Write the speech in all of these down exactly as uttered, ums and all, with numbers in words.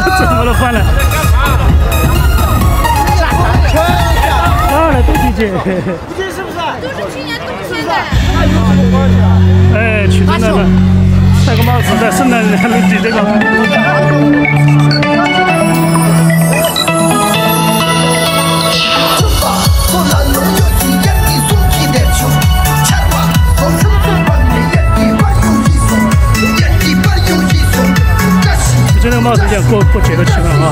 怎么了？翻了。啊，来多姐姐。 这是不是？都是去年冬天的。 哎，取真的了，戴个帽子在圣诞还能抵这个。这个帽子有点过过节的气氛啊。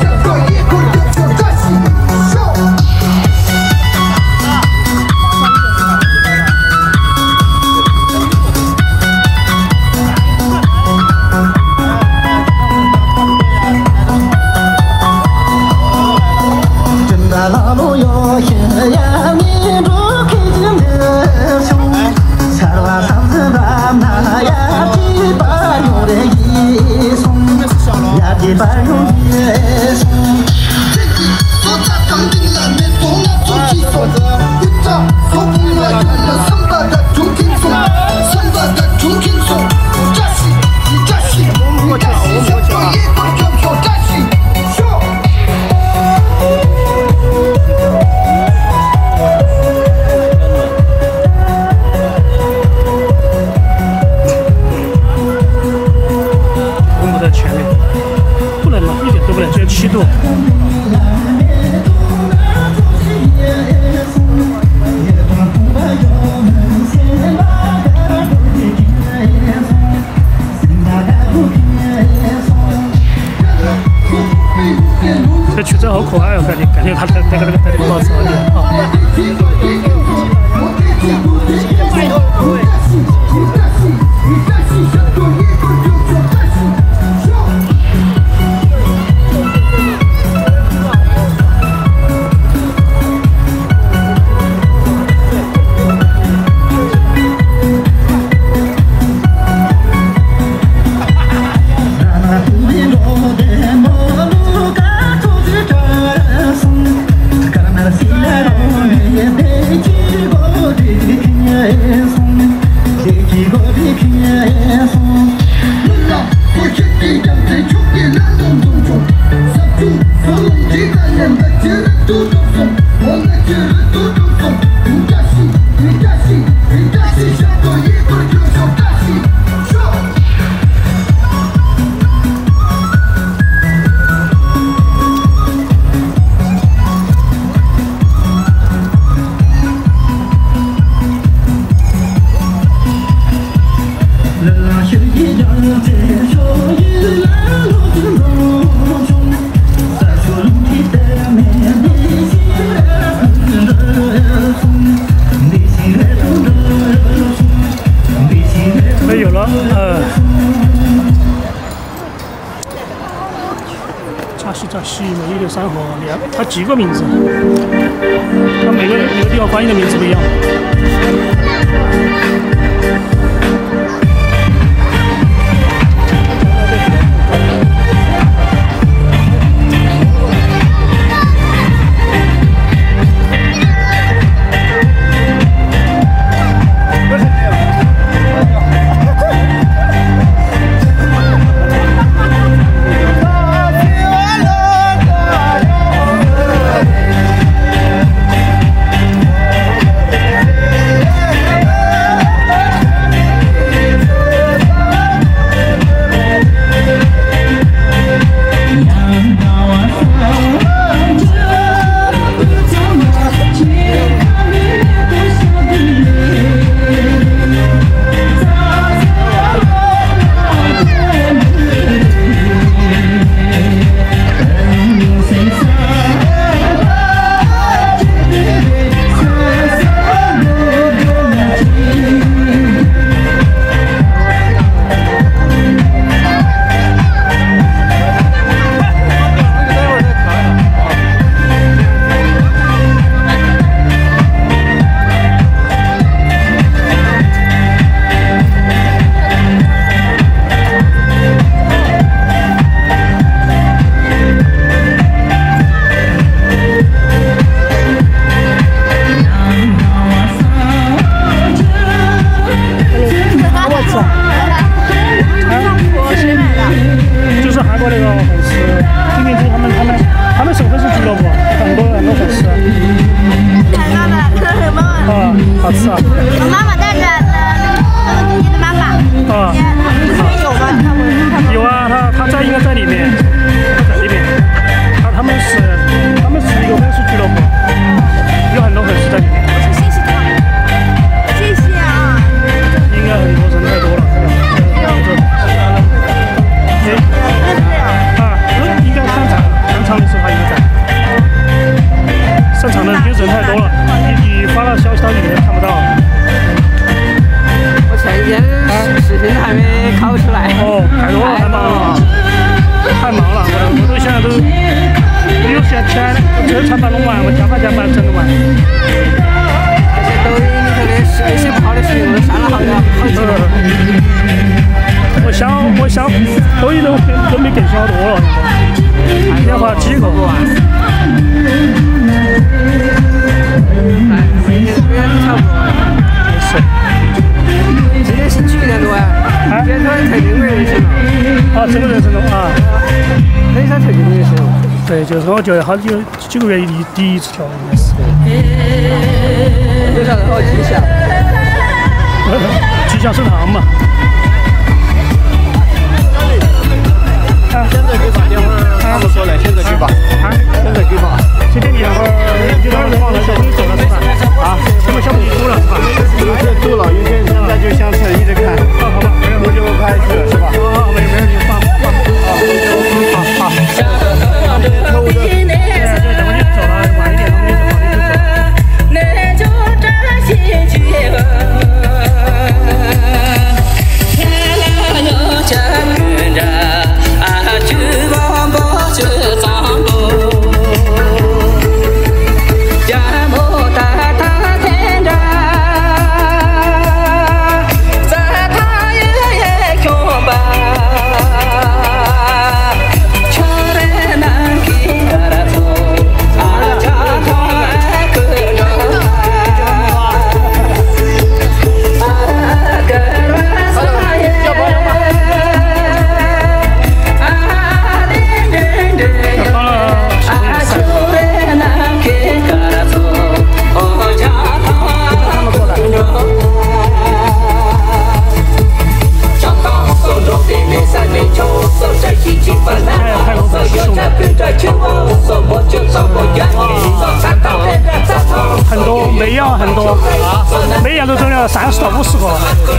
七度。这曲真好可爱哦，感觉感觉他戴戴个那个戴这个帽子好点啊。有了，呃，扎西扎西，美丽的山河，两，它几个名字？它每个每个地方翻译的名字不一样。 粉丝，今年就是他们他们他们是粉丝俱乐部，很多很多粉丝。 看到了，这是什么？ 啊，好吃啊！ 我妈妈带着那个姐姐的妈妈。 啊。 也有吗？他们有啊，他他在应该在里面，他在里面。他他们是他们是一个粉丝俱乐部，有很多粉丝在里面。 谢谢他，谢谢啊。 应该很多人太多了，是吧？哎，啊，应该上场上场的时候他应该在。上场的因为人太多了，你你发了消息到里面看不到。 我前几天视频还没考出来。 哦，太多了，太忙了，太忙了，我我都现在都没有时间钱，这才把弄完，我加班加班整弄完。 这些抖音里头的视一些不好的视频，我都删了好多好几个。 我想，我想，抖音都都没更新好多了，现在要发几个。 哎，每天每天都差不多。 是。 今天是去年多呀？啊，今天突然特定人生了。 啊，这个人生了啊。 很少特定人生。 对，就是我觉得好久几个月一第一次跳，应该是。 有啥子好迹象？ 迹象是糖嘛。 现在给吧，等会儿他们说了，现在给吧， 啊， 现在给吧。 这边一会儿有点人往那小朋友走了是吧？啊，这边小朋友走了是吧？ 有些走了，有些现在就想车一直看。 好好吧， 我就拍去了是吧？ 好好，没没事，你放放。好好好。现在等会你走了，晚一点他们就走，你就走。很多梅阳很多，梅阳都整了三十到五十个了。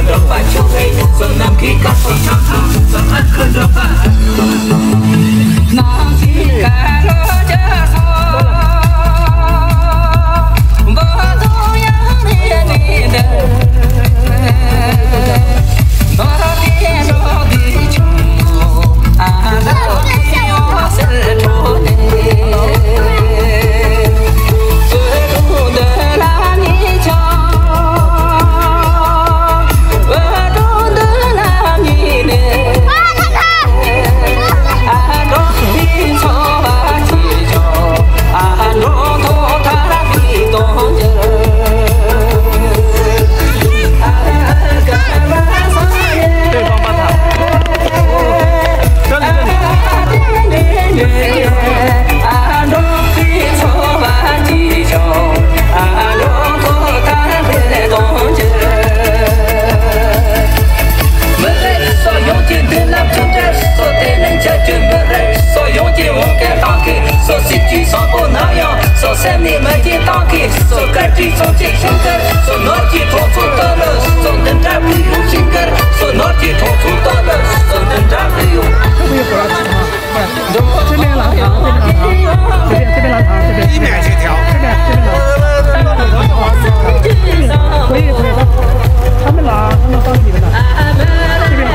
这边拿糖，这边这边拿糖，这边一面去跳， 这边这边拿，可以可以，他们拿，他们放里面拿，这边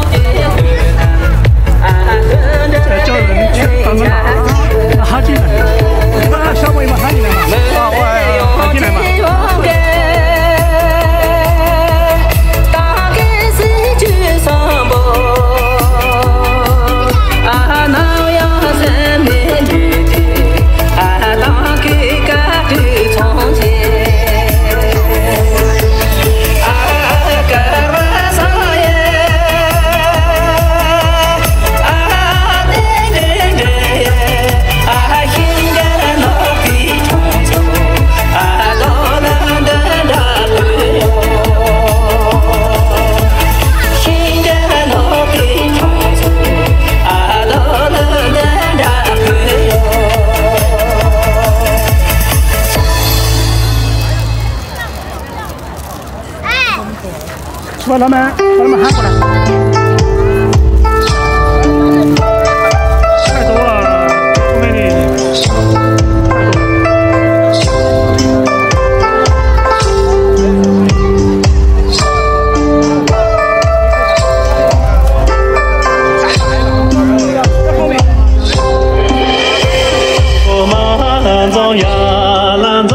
这叫人去他们拿，拿进来，那小朋友们喊进来嘛，啊我喊进来嘛。 把他们把他们喊过来。太多了，后面的太多了。 我们走呀兰走。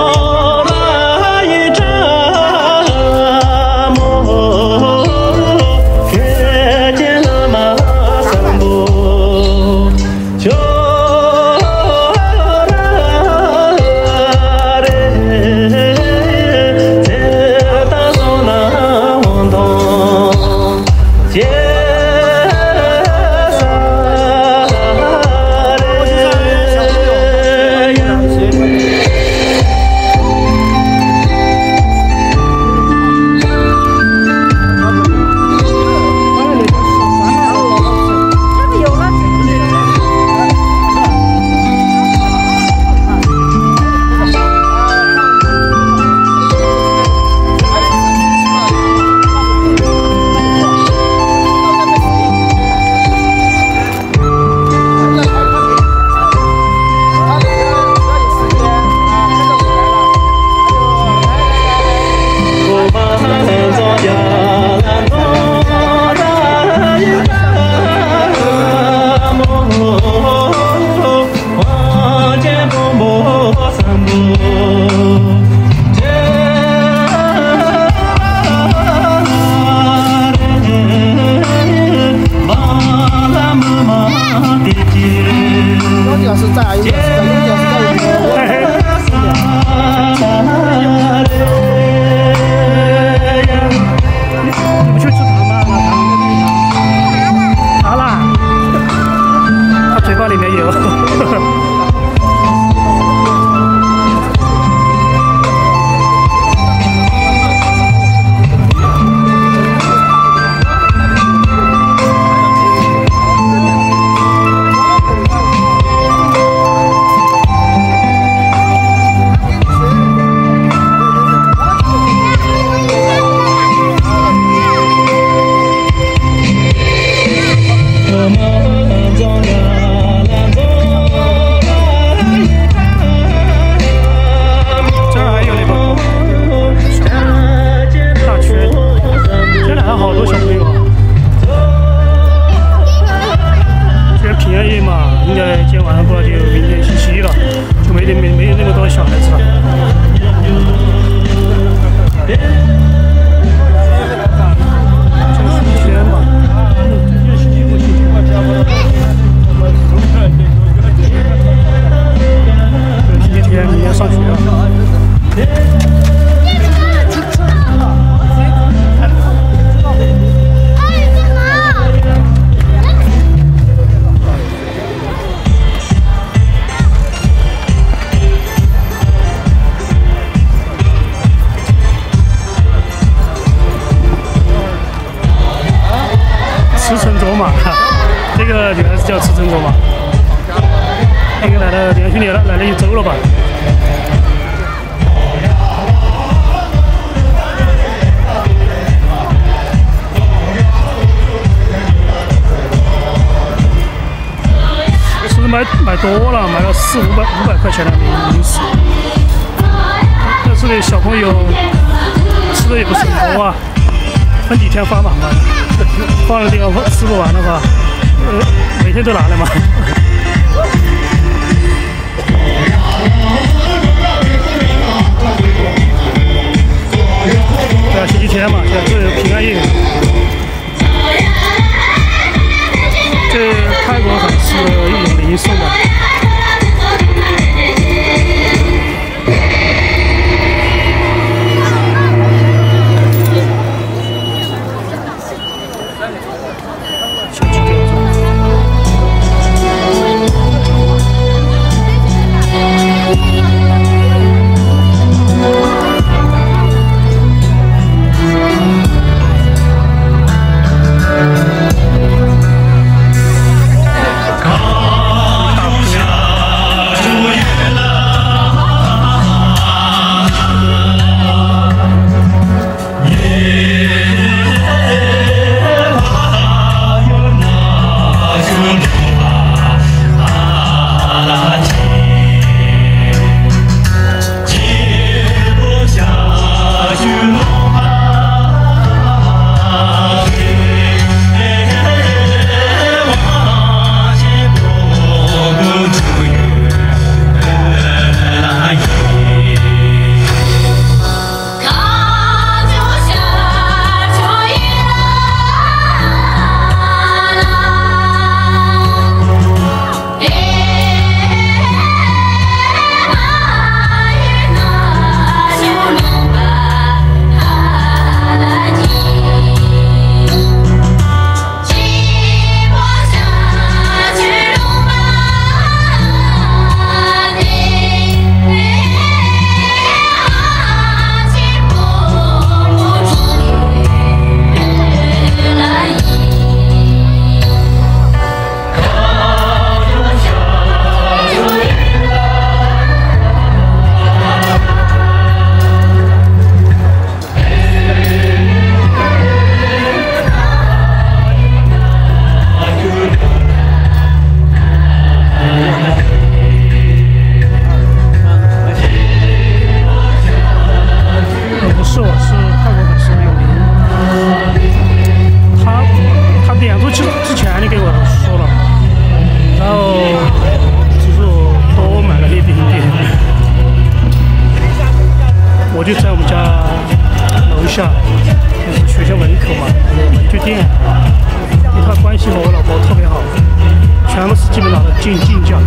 赤橙卓玛，这个就还是叫赤橙卓玛。应该来了两兄弟了，来了一周了吧？是卖卖多了，卖了四五百五百块钱的零食。但是呢，小朋友吃的也不是很多啊，分几天发嘛，放了这个吃不完的话，呃，每天都拿来嘛。对啊，星期天嘛，现在是平安夜。这泰国还是一种零售的。小鸡吊钟。 全部是基本上的进进价。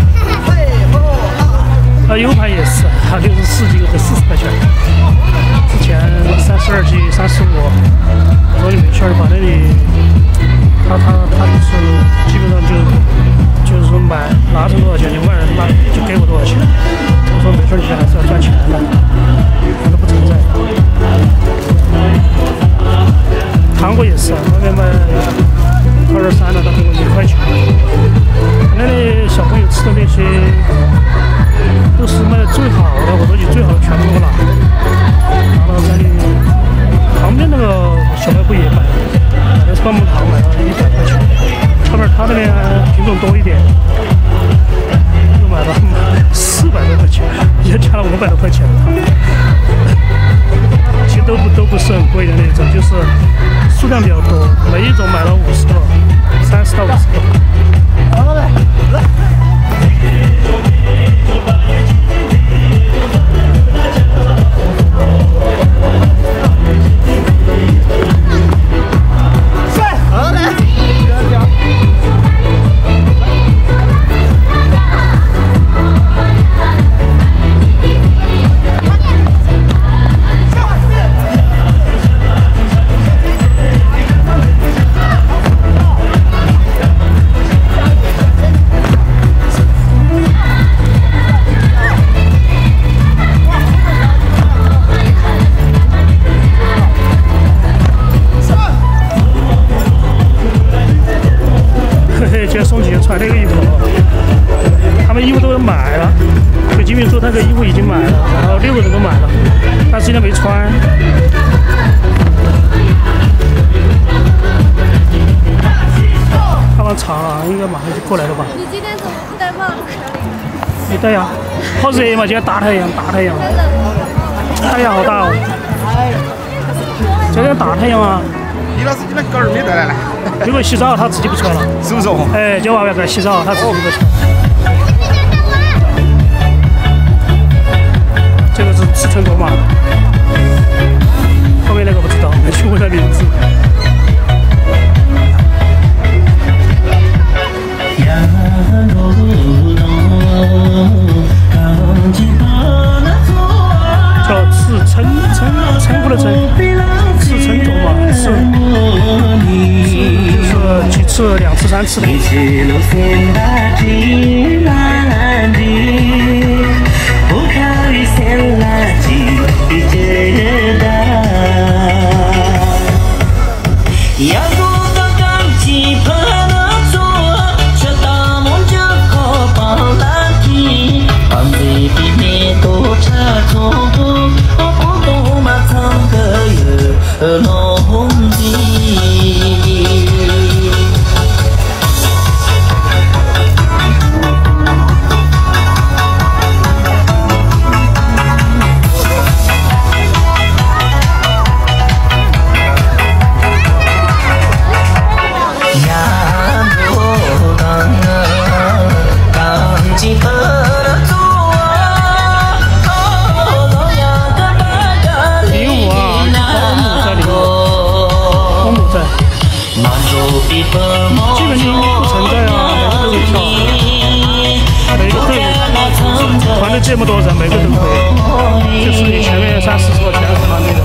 啊 ，U 盘也是，它六十四 G 才四十块钱，之前三十二 G、三十五，我说你没事儿，反正你，他他他就是基本上就就是说买拿成多少钱，你万人那就给我多少钱。我说没事儿，你还是要赚钱的，他都不存在。韩国也是，外面卖二十三的，他给我一块钱。那里小朋友吃的那些都是卖的最好的，我说你最好的全部都拿，拿到这里旁边那个小卖部也买，买的是棒棒糖，买了一百块钱。后面他那边品种多一点，又买了四百多块钱，也加了五百多块钱。其实都不都不是很贵的那种，就是数量比较多，每一种买了五十个，三十到五十个。送姐穿这个衣服，他们衣服都买了。北京民说那个衣服已经买了，然后六个人都买了，但是今天没穿。看完茶应该马上就过来了吧？ 你今天怎么不戴帽子？ 没戴呀，好热嘛，今天大太阳，大太阳，太阳好大哦。这个大太阳啊。 李老师，你那杆儿没带来了？ 如果洗澡，他自己不穿了， 是不是？ 哎，叫娃娃在洗澡，他自己不穿。这个是尺寸多码，后面那个不知道，没去问他名字。叫赤橙橙橙布的橙，赤橙多码，是。就是几次、两次、三次的。基本就不存在啊，每个都会跳，每个队伍团队这么多人，每个都会，就是你前面三四十个全是他那个。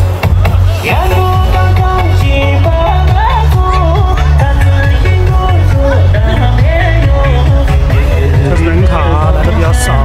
但是人卡来的比较少。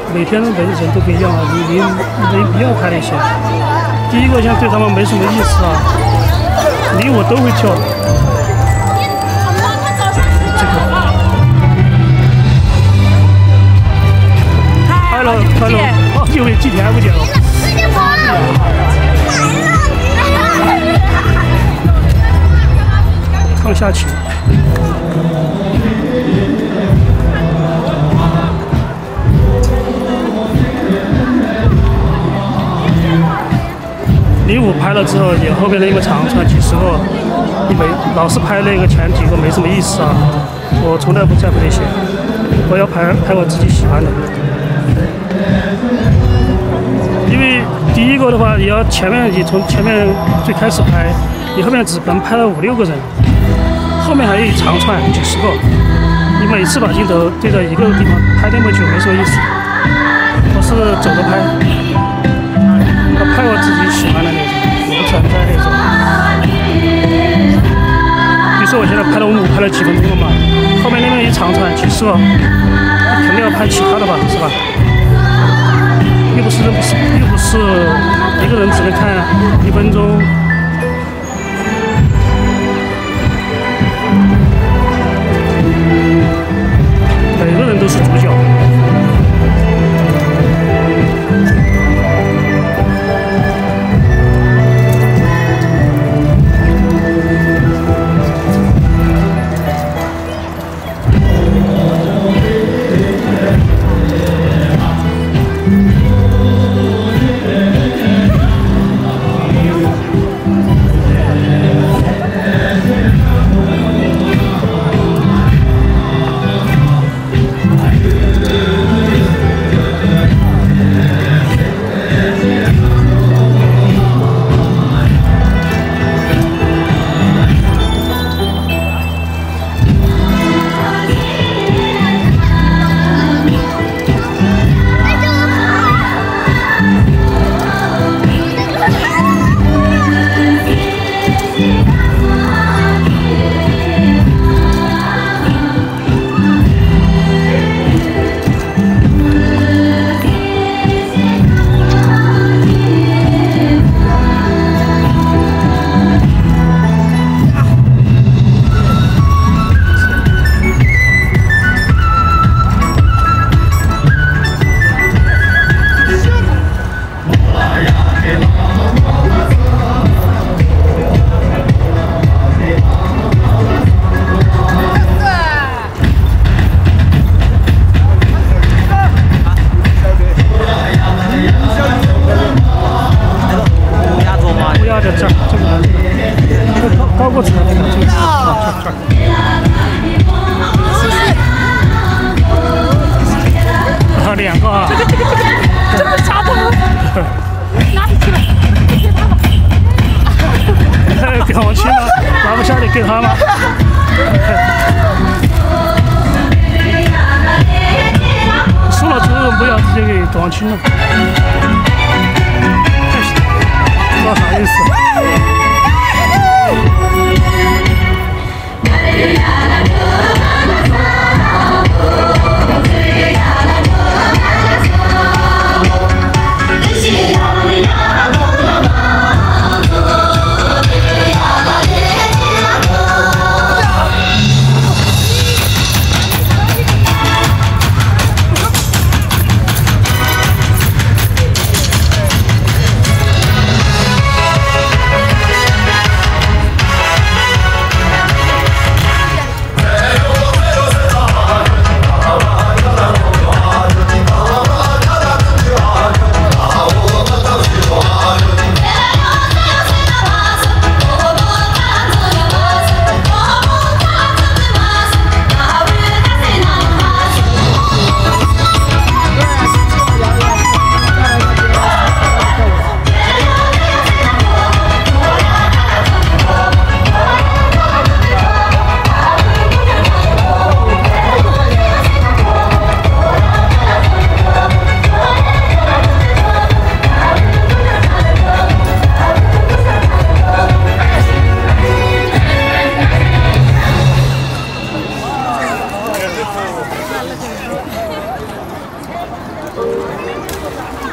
每天每个人都不一样啊，你你没必要拍那些。第一个像对他们没什么意思啊，你我都会跳。这个拍了拍了，好久没几天不见了。唱下去。零五拍了之后，有后面的一个长串几十个，你没老是拍那个前几个没什么意思啊。我从来不在乎那些，我要拍拍我自己喜欢的。因为第一个的话，你要前面你从前面最开始拍，你后面只能拍了五六个人，后面还有一长串几十个，你每次把镜头对着一个地方拍那么久没什么意思。我是走着拍。我拍我自己喜欢的那种，我不存在那种。比如说我现在拍了五拍了几分钟了嘛，后面那边一长串几十个，肯定要拍其他的吧，是吧？又不是又不是又不是一个人只能看一分钟。每个人都是主角。两个啊！ 真的假的？拿起去了， 给我去吗？拿不下你给他吗？输了之后不要直接给短青了，不知道啥意思。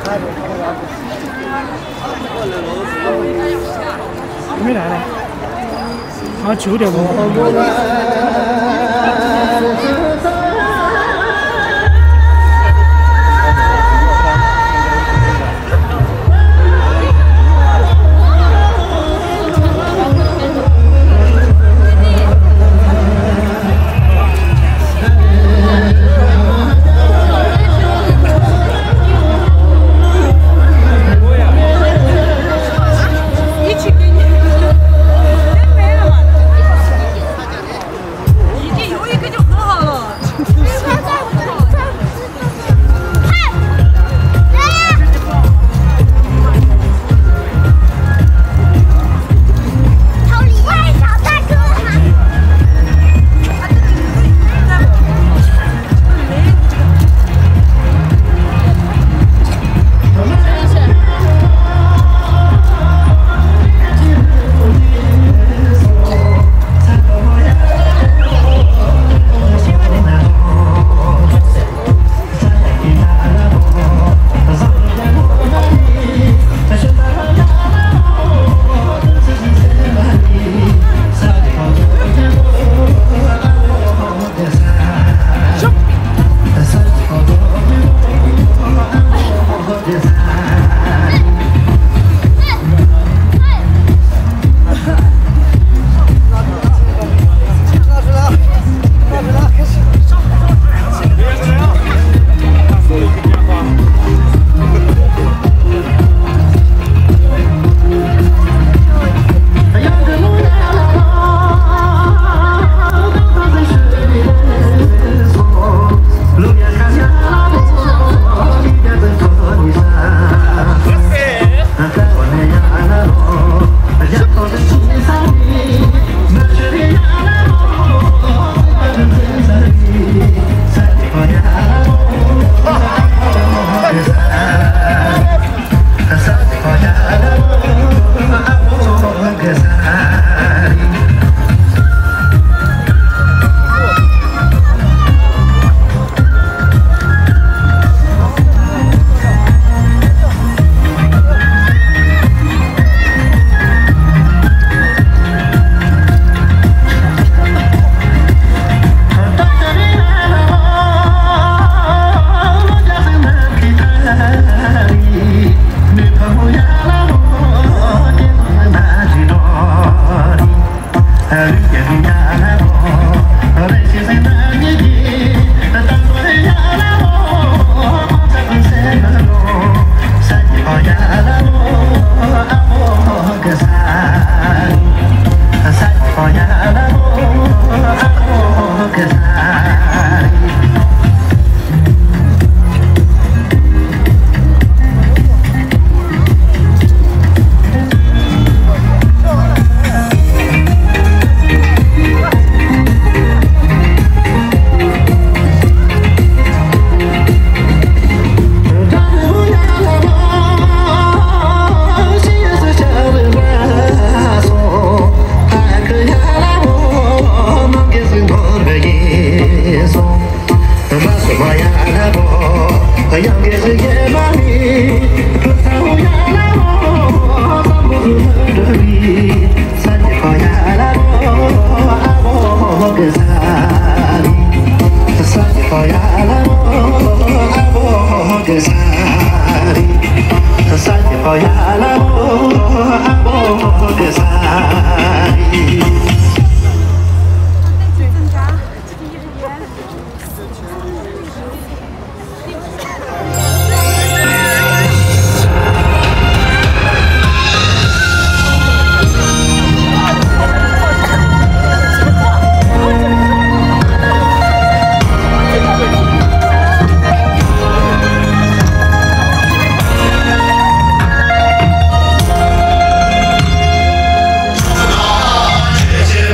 还没来呢，好像九点多。 谢谢。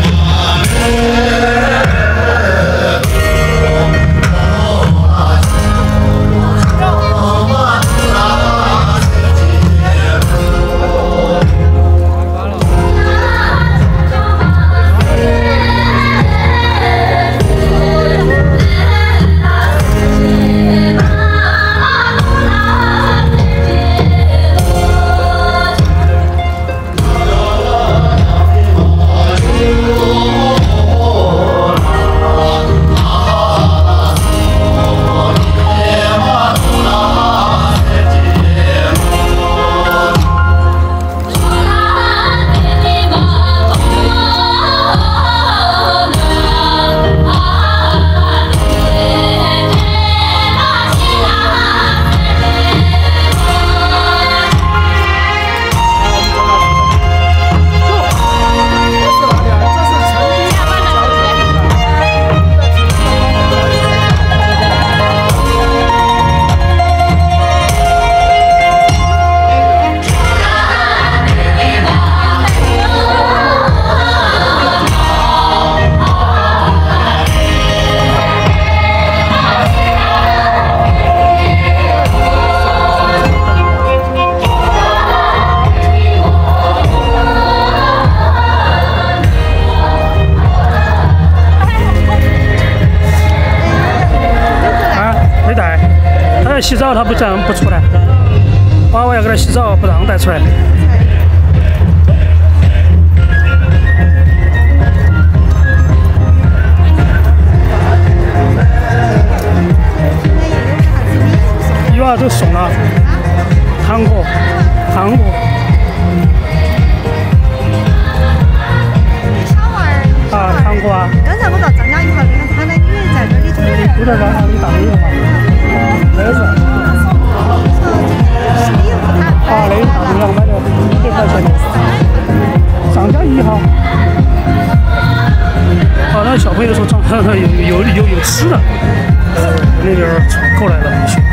以带。他要洗澡，他不让不出来。娃娃要给他洗澡，不让带出来。有啊，都送了。韩国，韩国。啊，韩国啊。 刚才我到张家怡了，他的女儿在这里头。 都在那里大美了嘛？没事。啊，那大美了，买了一百块钱的。张家怡哈。啊，那小朋友说长有有有有吃的，呃，那点儿过来了一些。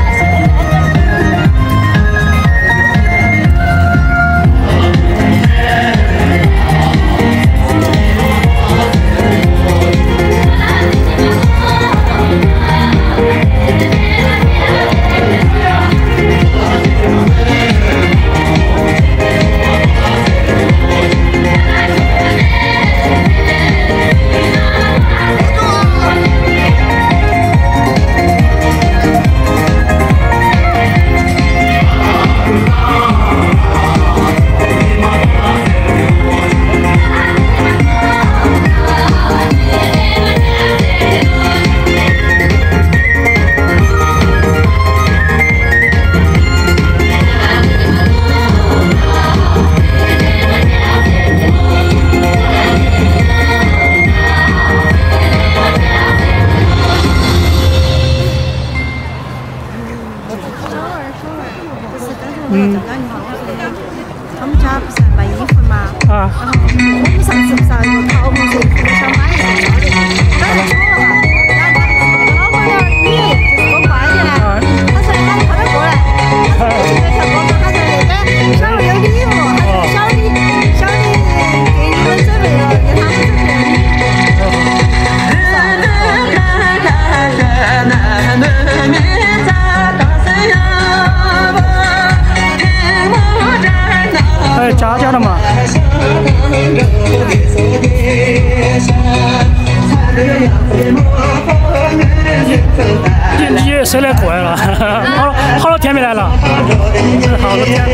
嗯，他们家不是卖衣服吗？啊。然后我们上次不是有桃红色衣服，想买一个，当时说了哈，然后他老板娘女就是多快点呢，他说他快点过来，他说这个小哥哥，他说哎，小孩有礼物，他说小礼小礼给你们准备了，给他们准备了。还有家家的嘛？你你谁来过来了？好了好多天没来了，好多天。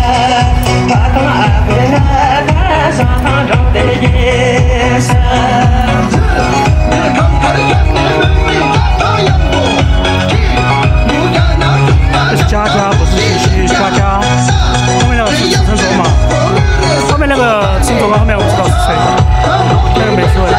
家家不是是家家，后面那个是陈卓嘛？后面那个陈卓，后面我知道是谁，那个没说。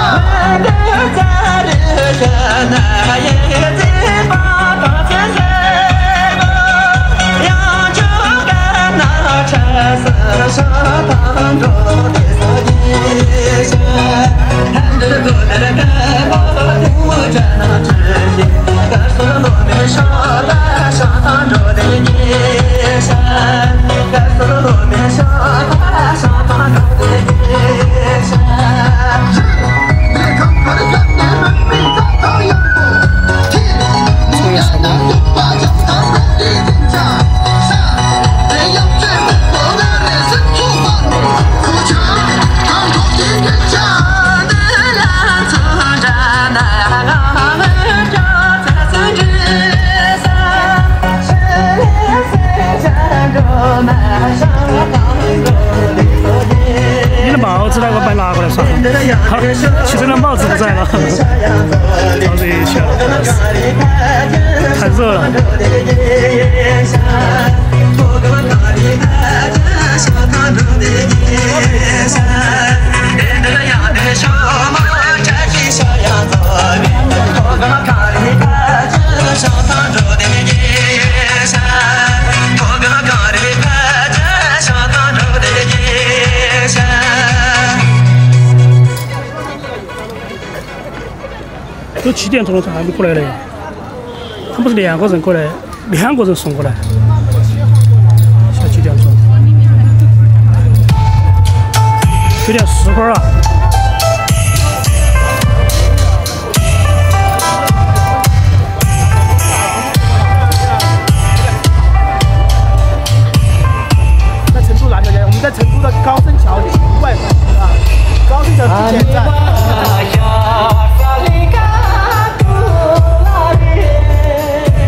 你的帽子那个把拿过来耍，好，其实那帽子不在了，好热一下，太热了。都七点钟了，他还没过来嘞。他不是两个人过来，两个人送过来。现在几点钟？九点十分了。 在成都那条街，我们在成都的高升桥五百块是吧？高升桥之前站。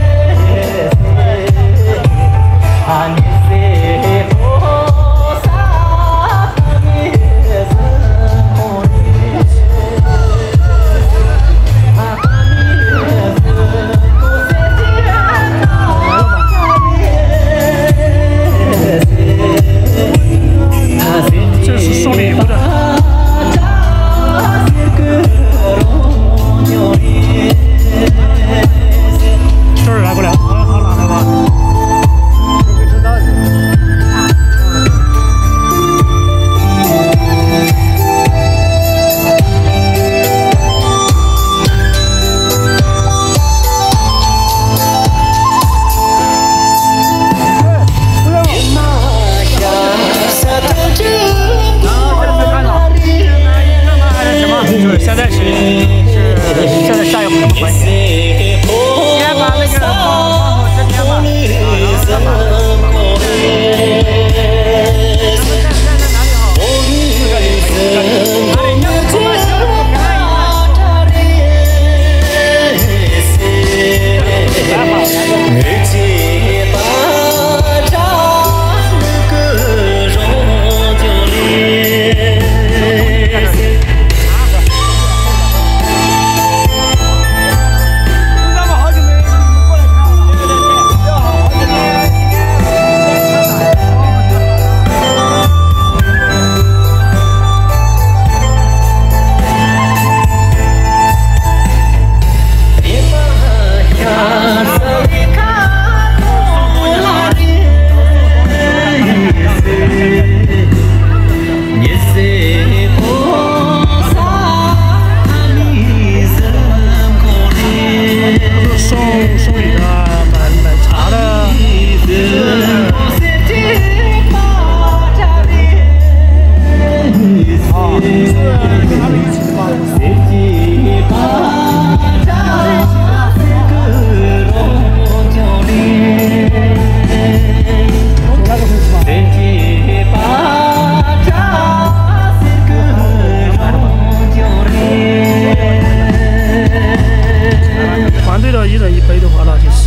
的话呢，就是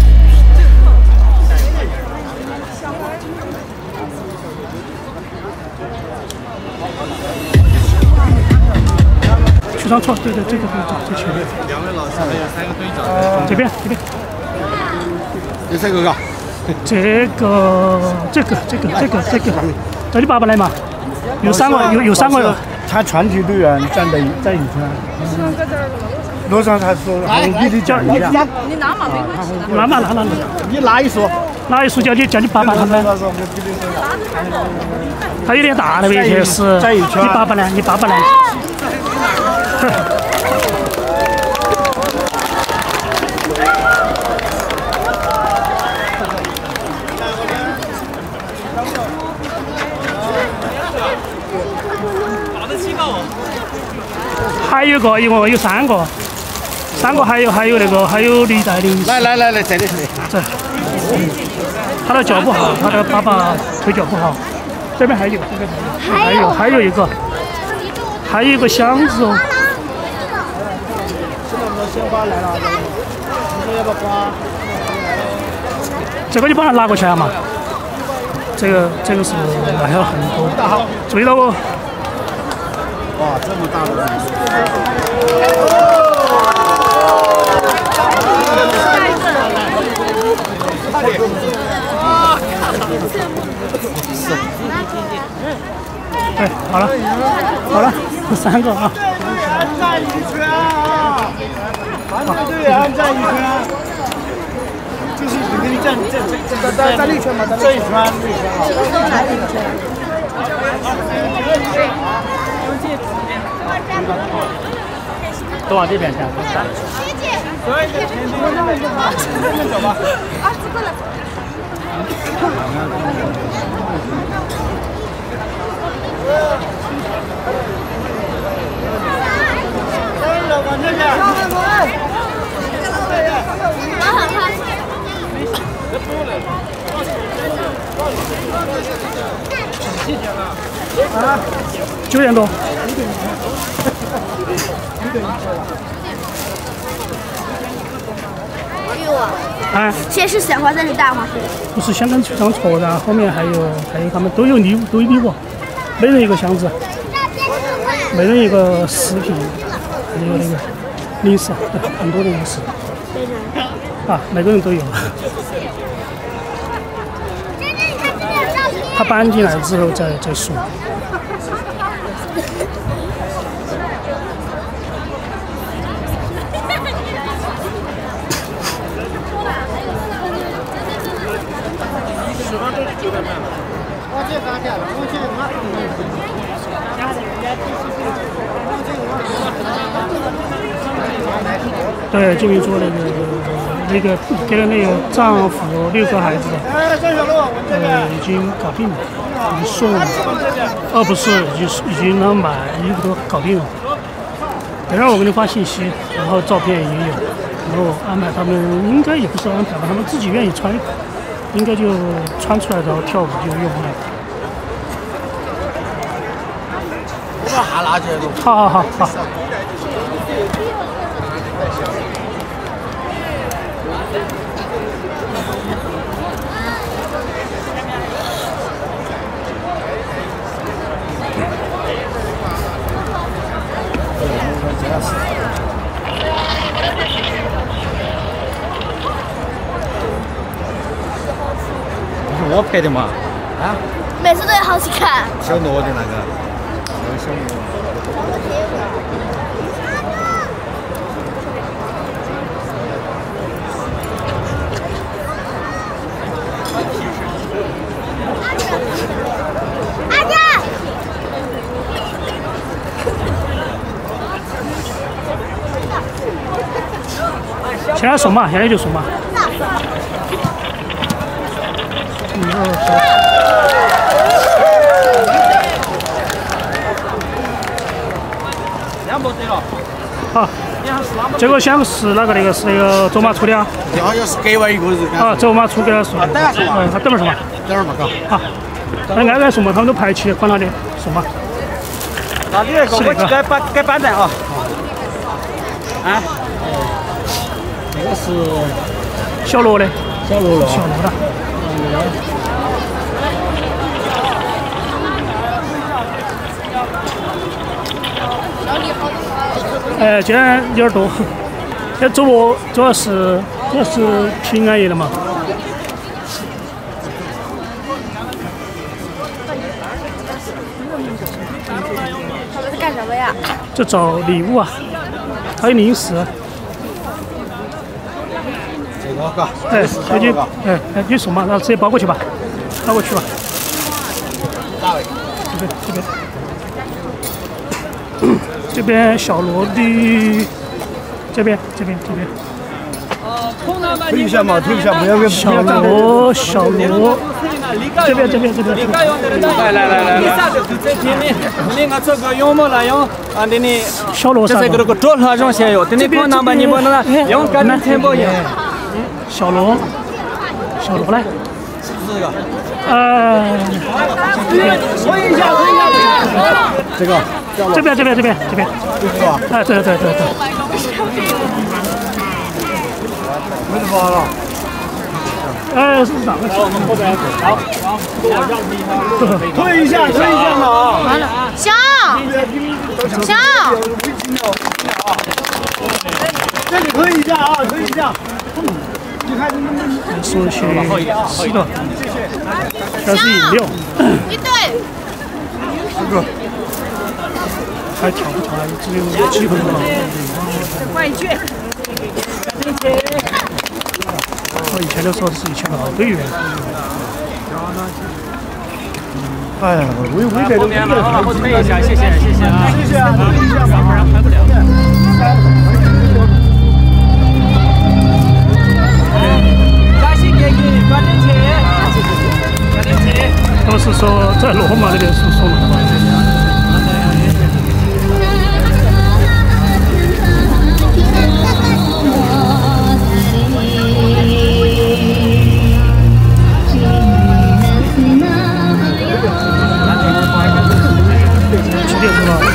许昌错，对对，这个队长最前面。两位老师还有三个队长。这边这边。 有这个个。 这个这个这个这个这个，这你爸爸来嘛？有三个有有三个。 他全体队员站在在一圈。路上他说我给你讲一下。 你拿嘛没关系。 拿嘛拿拿拿。 你拿一束。 拿一束叫你叫你爸爸他们。他有点大了，有些是。你爸爸呢？你爸爸呢？还有个，一共有三个，三个还有还有那个还有李代林。 来来来来，这里这，他的脚不好，他的爸爸腿脚不好。这边还有，这边还有，还有还有一个，还有一个箱子哦。鲜花来了，你要不花？这个你帮他拿过去嘛。这个这个是还有很多，注意到不？ 哇，这么大的东西！ 对，好了，好了，三个啊。 站一圈啊！团队队员站一圈，就是你跟站站站站站六圈嘛，站一圈六圈啊。都往这边站。走吧。啊，这个了。往这边。啊，九点多。啊， 先是鲜花在这打吗？ 不是，先跟去上车，然后后面还有还有他们都有礼物，都有礼物，每人一个箱子，每人一个食品，还有那个零食，对，很多的零食。啊，每个人都有。他搬进来之后再再说。对，这边做那个那个给了那个丈夫六个孩子的，呃，已经搞定了，已经送了，哦，不是，已经已经能买衣服都搞定了。等会儿我给你发信息，然后照片也有，然后安排他们，应该也不是安排吧，他们自己愿意穿，应该就穿出来，然后跳舞就用了。 我把哈拉起来了。 好好好好。 我拍的嘛，啊？ 每次都要好去看。 小挪的那个，那个小挪。 阿姐。 现在送嘛，现在就送嘛。一二三。 两百对了。 好，这个箱是哪个？那个是那个走马出的啊？ 这好像是给我一个人。 啊，走马出给他送。 等下送嘛。 嗯，他等会儿送嘛。 等会儿嘛，搞。 好，那按按送嘛，他们都排齐，管他的，送嘛。 那你那个我给搬给搬在啊。啊。 个是小螺的， 小螺螺， 小螺的。哎，今天有点多。今天走路主要是主要是平安夜的嘛。 他们在干什么呀？ 就找礼物啊，还有零食。 这个嘎， 哎，那你哎哎，你送嘛，然后直接包过去吧，包过去吧。 哪位？ 这边这边。这边小罗的，这边这边这边。 推一下嘛，推一下，不要给小罗小罗，这边这边这边。 来来来来来。你看这个用么来用？啊，你你。 小罗啥？ 这个个桌上上先有，你光拿吧，你不能用干的全部用。 小罗，小罗来。 是不是这个？ 呃。 推一下，推一下，这个。 这边这边这边这边，哎，对对对对。 没得发了。 哎，是哪个？ 我们后边好，好， 推一下，推一下嘛啊！ 完了，小小， 这里推一下啊，推一下。你看， 说些吃的，全是饮料。 一对。 这个。 还调不调？只有几分钟。 换一句。 我以前的时候是以前的老队员。 哎呀，微微这都没了。 我推一下，谢谢谢谢啊， 谢谢啊，推一下， 要不然拍不了。感谢给你，关点钱，关点钱。 他们是说在罗马那边是说罗马。几点钟了？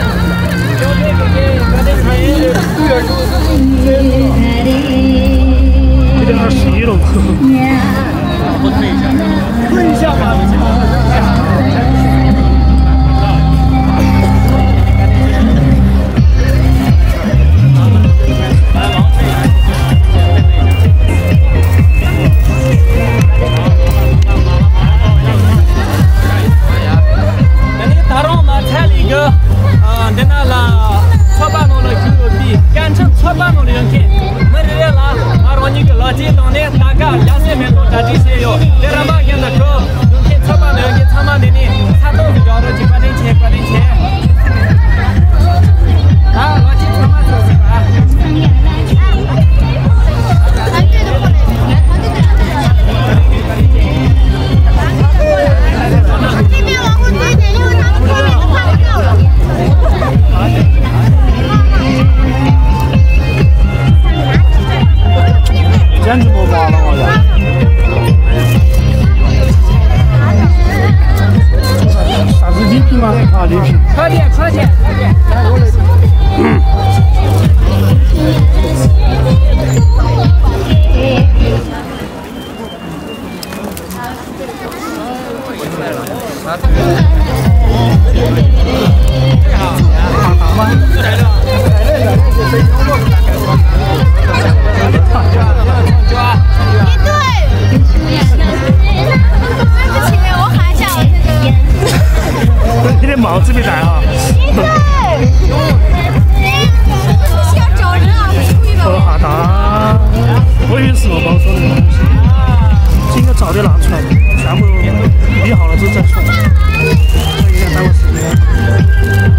有点二十一了。 我推一下， 推一下嘛。简直没法了，我呀！啥子礼品吗？啊，礼品。 快点，快点，快点！来，我来。嗯。 你的帽子没戴哈。和哈达，我以为是我包装的东西，今天早点拿出来，全部理好了之后再说，有点耽误时间。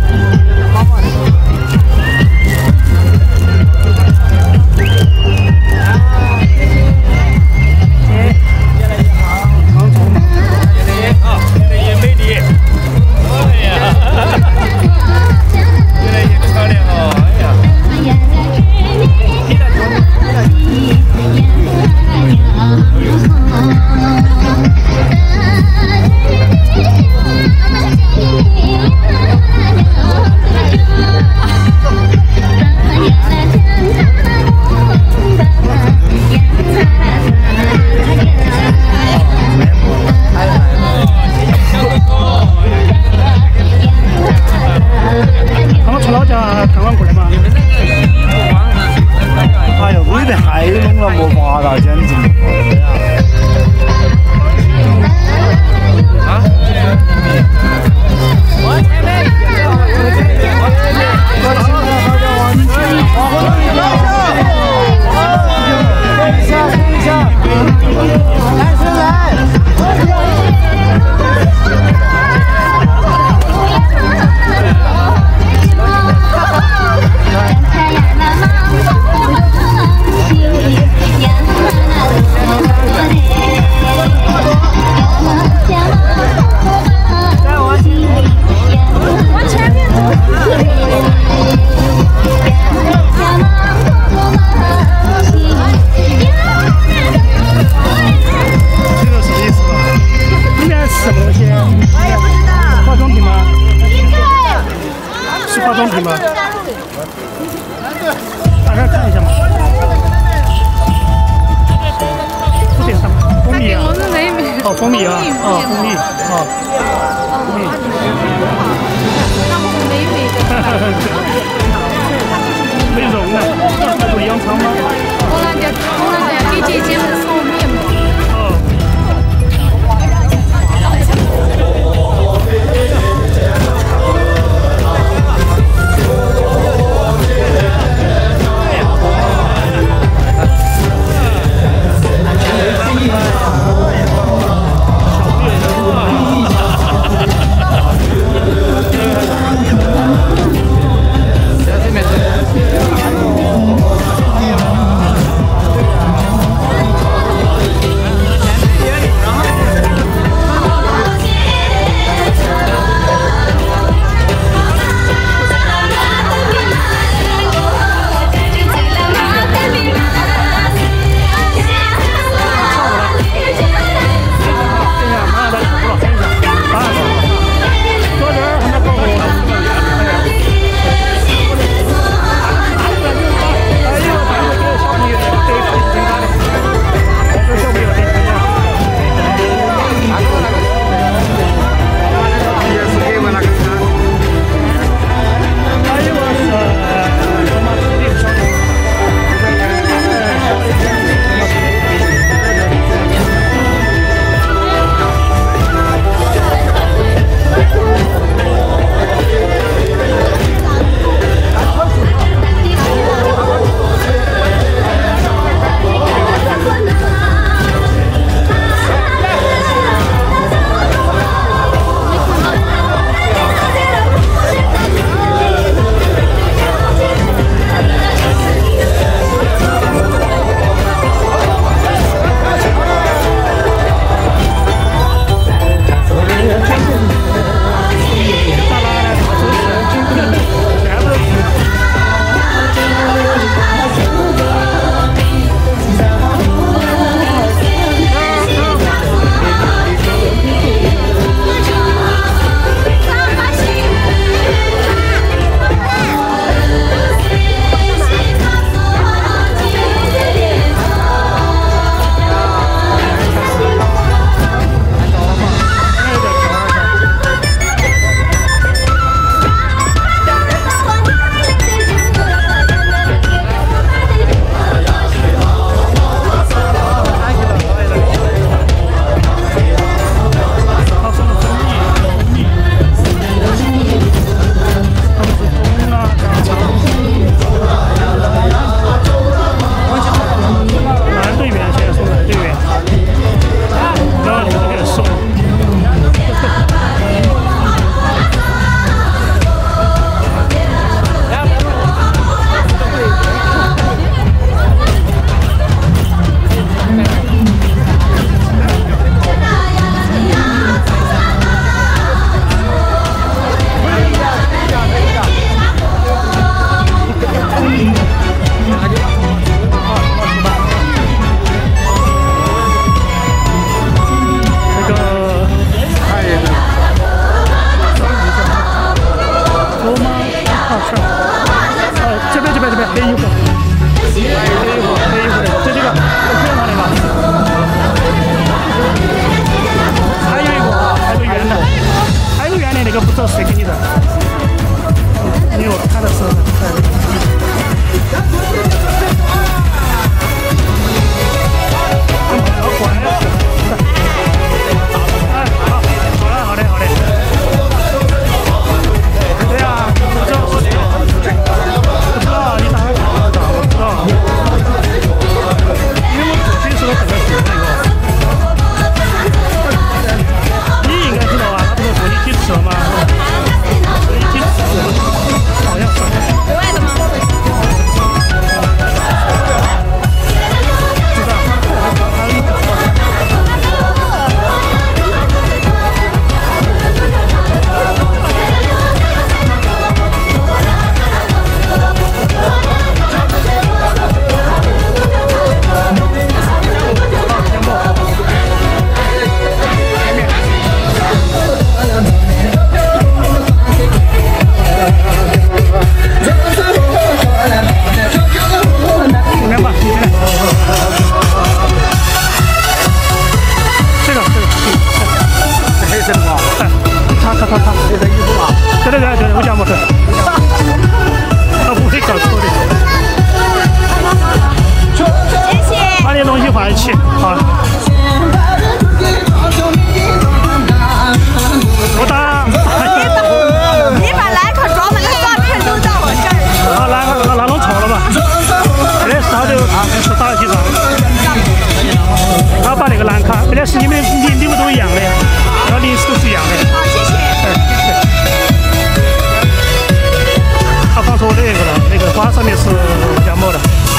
前怎么跑的呀？ 啊？我前面。 往前面，往前面，往后面，往后面。推一下，推一下。男生来。 化妆品吗？大概看一下嘛。这点什么？蜂蜜啊？哦，蜂蜜啊，哦，蜂蜜，哦，蜂蜜。没融呢，那不是羊肠吗？ 我那家，我那家给姐姐们送面膜。哦。 这边是。 该是你们礼礼物都一样的，然后零食都是一样的。 好，谢谢。 他放错那个了，那个花上面是杨某的。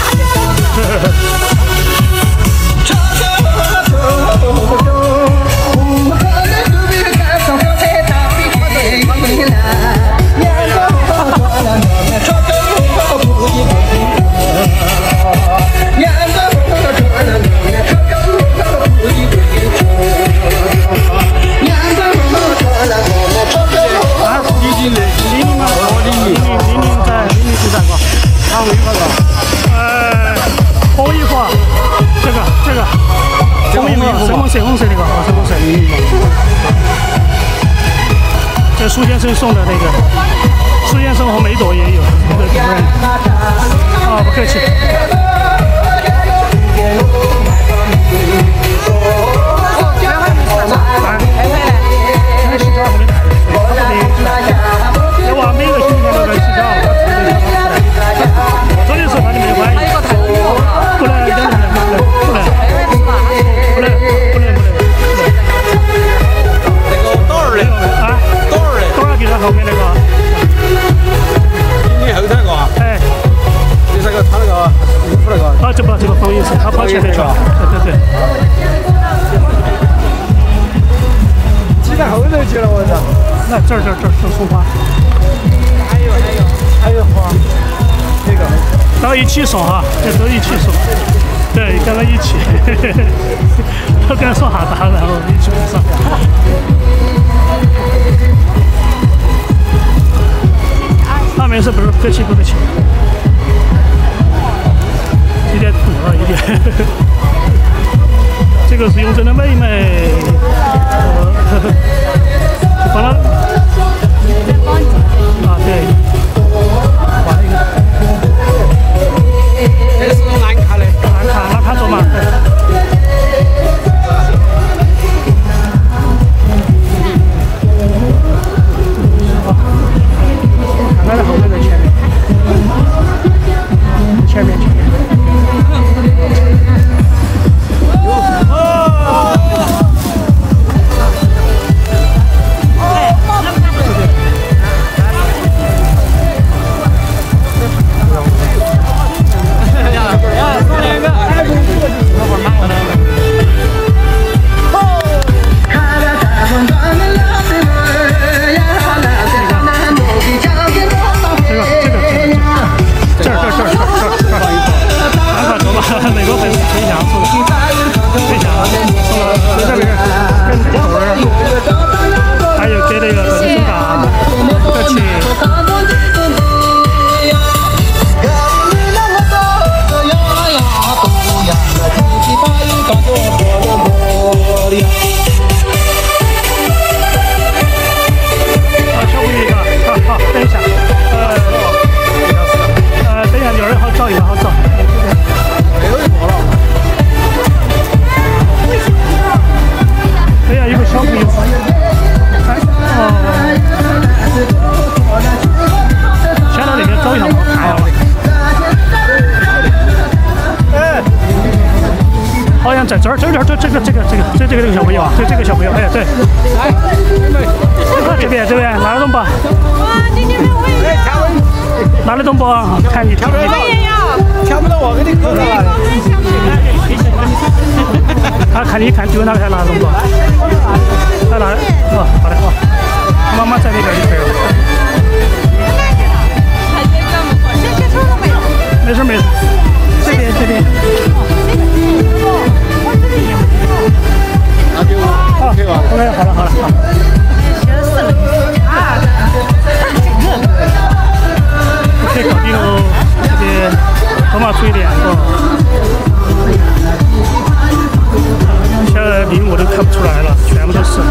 深红色那个，啊，深红色。这苏先生送的那个，苏先生和梅朵也有，这个主任。啊，不客气。要往每个兄弟都来洗澡，昨天说他就没关系。不能，不能，不能，不能。不能，不能，不能。 那个多少的？ 啊， 多少的？ 多少给他后面那个？ 你后头那个啊？ 哎， 你那个他那个衣服那个？ 啊，这不这个朋友是他跑前面去了。对对对。 挤在后头去了，我操！ 那这儿这儿这儿是送花。 还有还有还有花，这个都一起送哈，这都一起送。对，刚刚一起，他刚说哈达，然后一起上。那没事，不是客气不客气，有点堵了一点。这个是永贞的妹妹，完了。啊，对，换一个。 这个是蓝卡的。 蓝卡，蓝卡走嘛。看看在后面在前面，前面前面。美国粉丝陈翔送的，陈翔送了给这边跟头儿，还有给那个本村长，客气。啊，小五一个，好好等一下，呃呃，等一下有人好找，有人好找。对呀，有个小朋友，哎，哦，先到那边走一趟嘛，看好了。哎，好像在这儿，这儿这儿这这个这个这个这这个这个小朋友啊，这这个小朋友，哎，对，来，这边这边拿得动吧？ 哇，姐姐们，我也要。 拿得动不？看你跳不我也要。 跳不到我给你扣上来。 他看你看丢哪个才拿得动不？他拿，哦，好的好，妈妈在那边就可以了。没事没事，这边这边。好，OK 吧 ？OK， 好了好了好。OK， 搞定喽，这边头发吹两个。现在礼物都看不出来了，全部都是。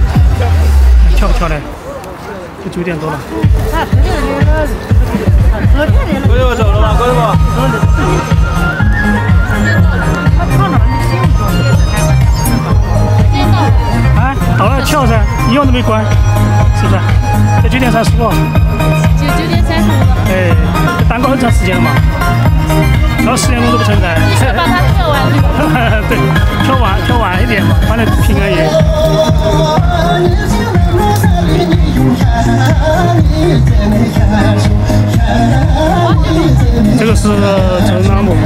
跳不跳嘞？都九点多了。 过去吧，走了吧，过去吧。 哎，到了桥噻，一样都没关，是不是？才九点三十五。 就九点三十五。 哎，耽搁很长时间了嘛。到十点钟都不存在。 你是把它跳完对吧？ 对，跳晚跳晚一点嘛，反正平安夜。这个是真纳木，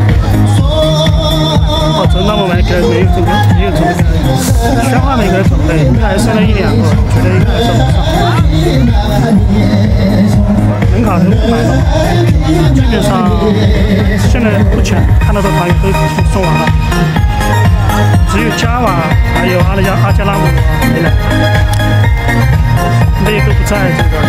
哦，真纳木买给没有这个没有这个，鲜花没给他种的，应该还剩了一两个，觉得应该还是不上。门卡都不买了，基本上现在目前看到的团都送完了，只有嘉瓦还有阿拉加阿加拉姆没来，那都不在这个。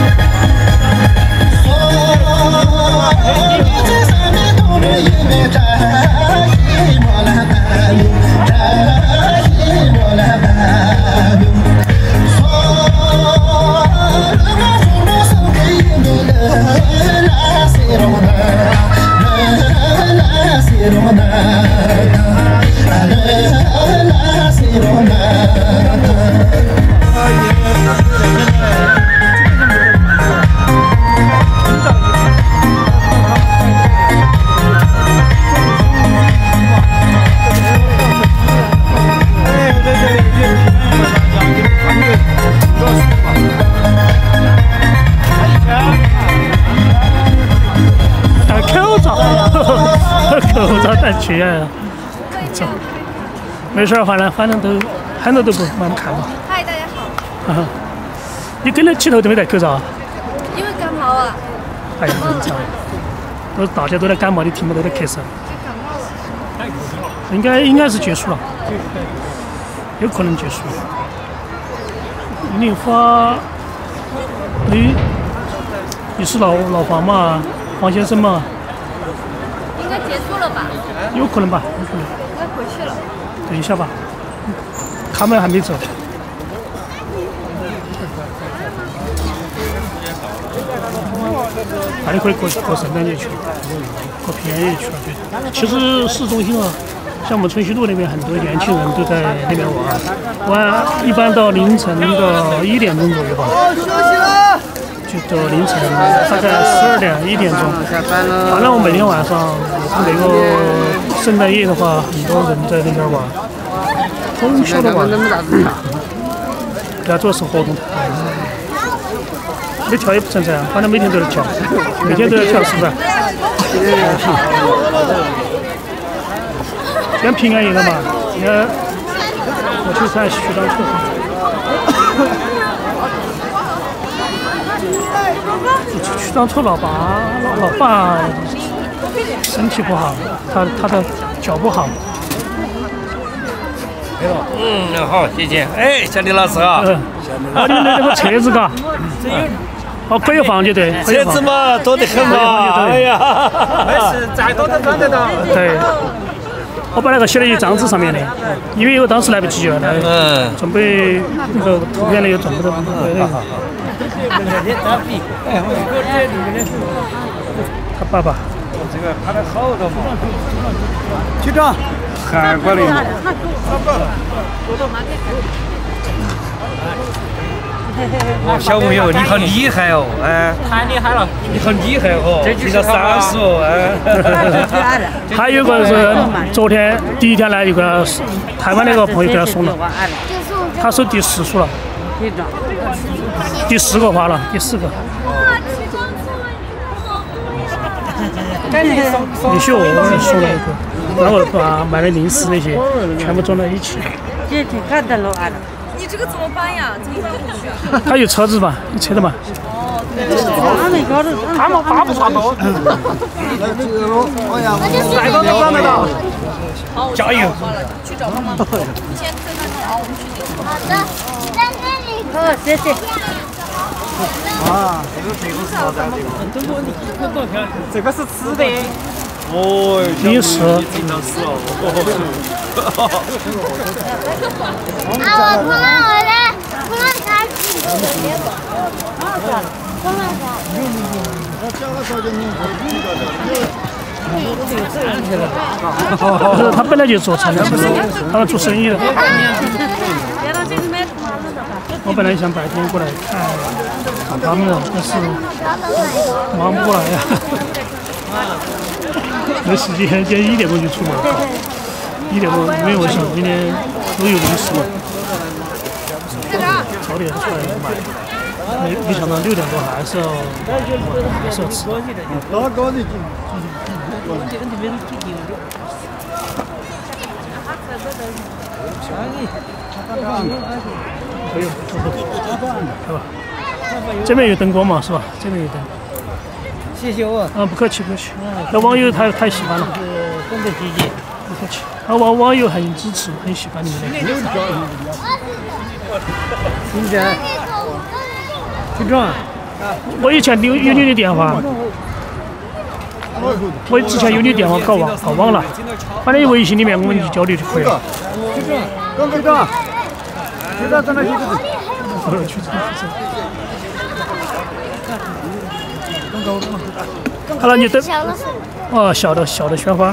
口罩戴起来了，走，没事儿，反正反正都很多都不慢慢看嘛。 嗨，大家好。 啊，你跟着起头都没戴口罩啊？ 因为感冒啊。 哎呀，真惨！都大家都在感冒，你听不都在咳嗽？应该应该是结束了，有可能结束了。你发，你你是老老黄嘛？黄先生嘛？ 应该结束了吧？ 有可能吧，有可能。 应该回去了。 等一下吧，他们还没走。那你可以过过圣诞节去，过平安夜去了。对，其实市中心啊，像我们春熙路那边很多年轻人都在那边玩，玩一般到凌晨的一点钟左右吧。就到凌晨大概十二点一点钟。反正我每天晚上每个圣诞夜的话，很多人在那边玩，通宵的玩。给他做是活动。没跳也不存在啊，反正每天都在跳，每天都要跳，是不是？今天平安夜了嘛，今天我去看徐当车。徐当车老爸老老爸身体不好，他他的脚不好。 嗯，好，谢谢。哎，小李老师啊。 嗯。啊，你那个车子嘎。哦，可以放就对， 车子嘛多得很嘛，哎呀，没事，再多都装得到。 对，我把那个写在一张纸上面的，因为我当时来不及了，嗯，准备那个图片的又准备的不对的。他爸爸。 这个拍了好多嘛。 局长， 韩国的。哦，小朋友，你好厉害哦，哎，太厉害了，你好厉害哦，比较三十哦，哎。 还有个是昨天第一天来一个台湾那个朋友给他送了，他是第十束了，第十个花了，第四个。李秀我送了一个，然后把买的零食那些全部装在一起。 你这个怎么搬呀？怎么搬回去啊？ 他有车子吧？有车的嘛？ 哦，对。 他们发不发多？再多都装得到。加油！ 去找妈妈。你先推他走，我们去领。 好的，在那里。 好，谢谢。 啊，这个这个是啥子？这个是吃的。哦， 零食。 经常吃哦。 啊，我冲浪回来，冲浪茶。冲浪茶。 不是，他本来就做餐饮的，他做生意的。我本来想白天过来看看他们的，但是忙不过来呀，没时间。今天一点钟就出门，一点钟，因为我想今天都有零食嘛，早点出来买。没没想到六点多还是要还是要吃。可以，差不多，是吧？这边有灯光嘛，是吧？这边有灯。 谢谢我。 啊，不客气，不客气。那网友太太喜欢了， 真的积极。 不客气。啊，网网友很支持，很喜欢你们的。 金姐，金壮， 我以前有有你的电话，我之前有你电话搞忘搞忘了，反正微信里面我们就交流就可以了。 刚刚刚，知道在那去的。 我去去去。好了，你等。哦，小的小的宣发。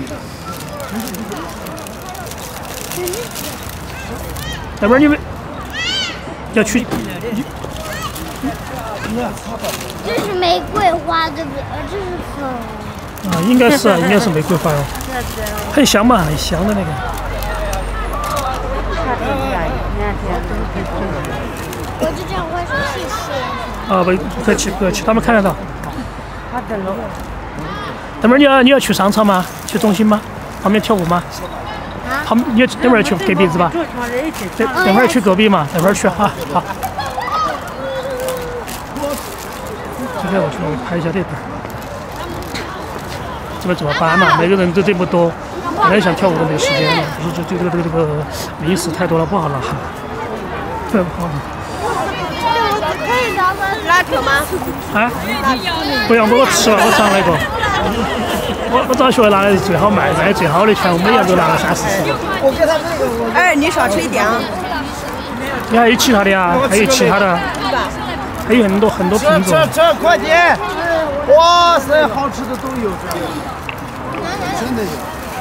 待会儿你们要去。 这是玫瑰花，对不对？这是粉。 啊，应该是啊，应该是玫瑰花哦。很香嘛，很香的那个。 我就这样会说谢谢。 啊，不不客气不客气，他们看得到。等会儿你要你要去商场吗？去中心吗？旁边跳舞吗？ 啊？ 旁你等会儿去隔壁是吧？等等会儿去隔壁嘛，等会儿去啊，好。这边我去拍一下这边。这边怎么办嘛？每个人都这么多，本来想跳舞都没时间了，不是这这个这个这个零食太多了，不好拿。不好。 拉条吗？ 啊？不用，我吃了，我尝了一个。我我早学拿的最好卖卖最好的，全部每样都拿了三四十。 我给他这个，哎，你少吃一点啊。 你还有其他的呀？还有其他的？还有很多很多品种。 这这快点！哇塞，好吃的都有这里，真的有。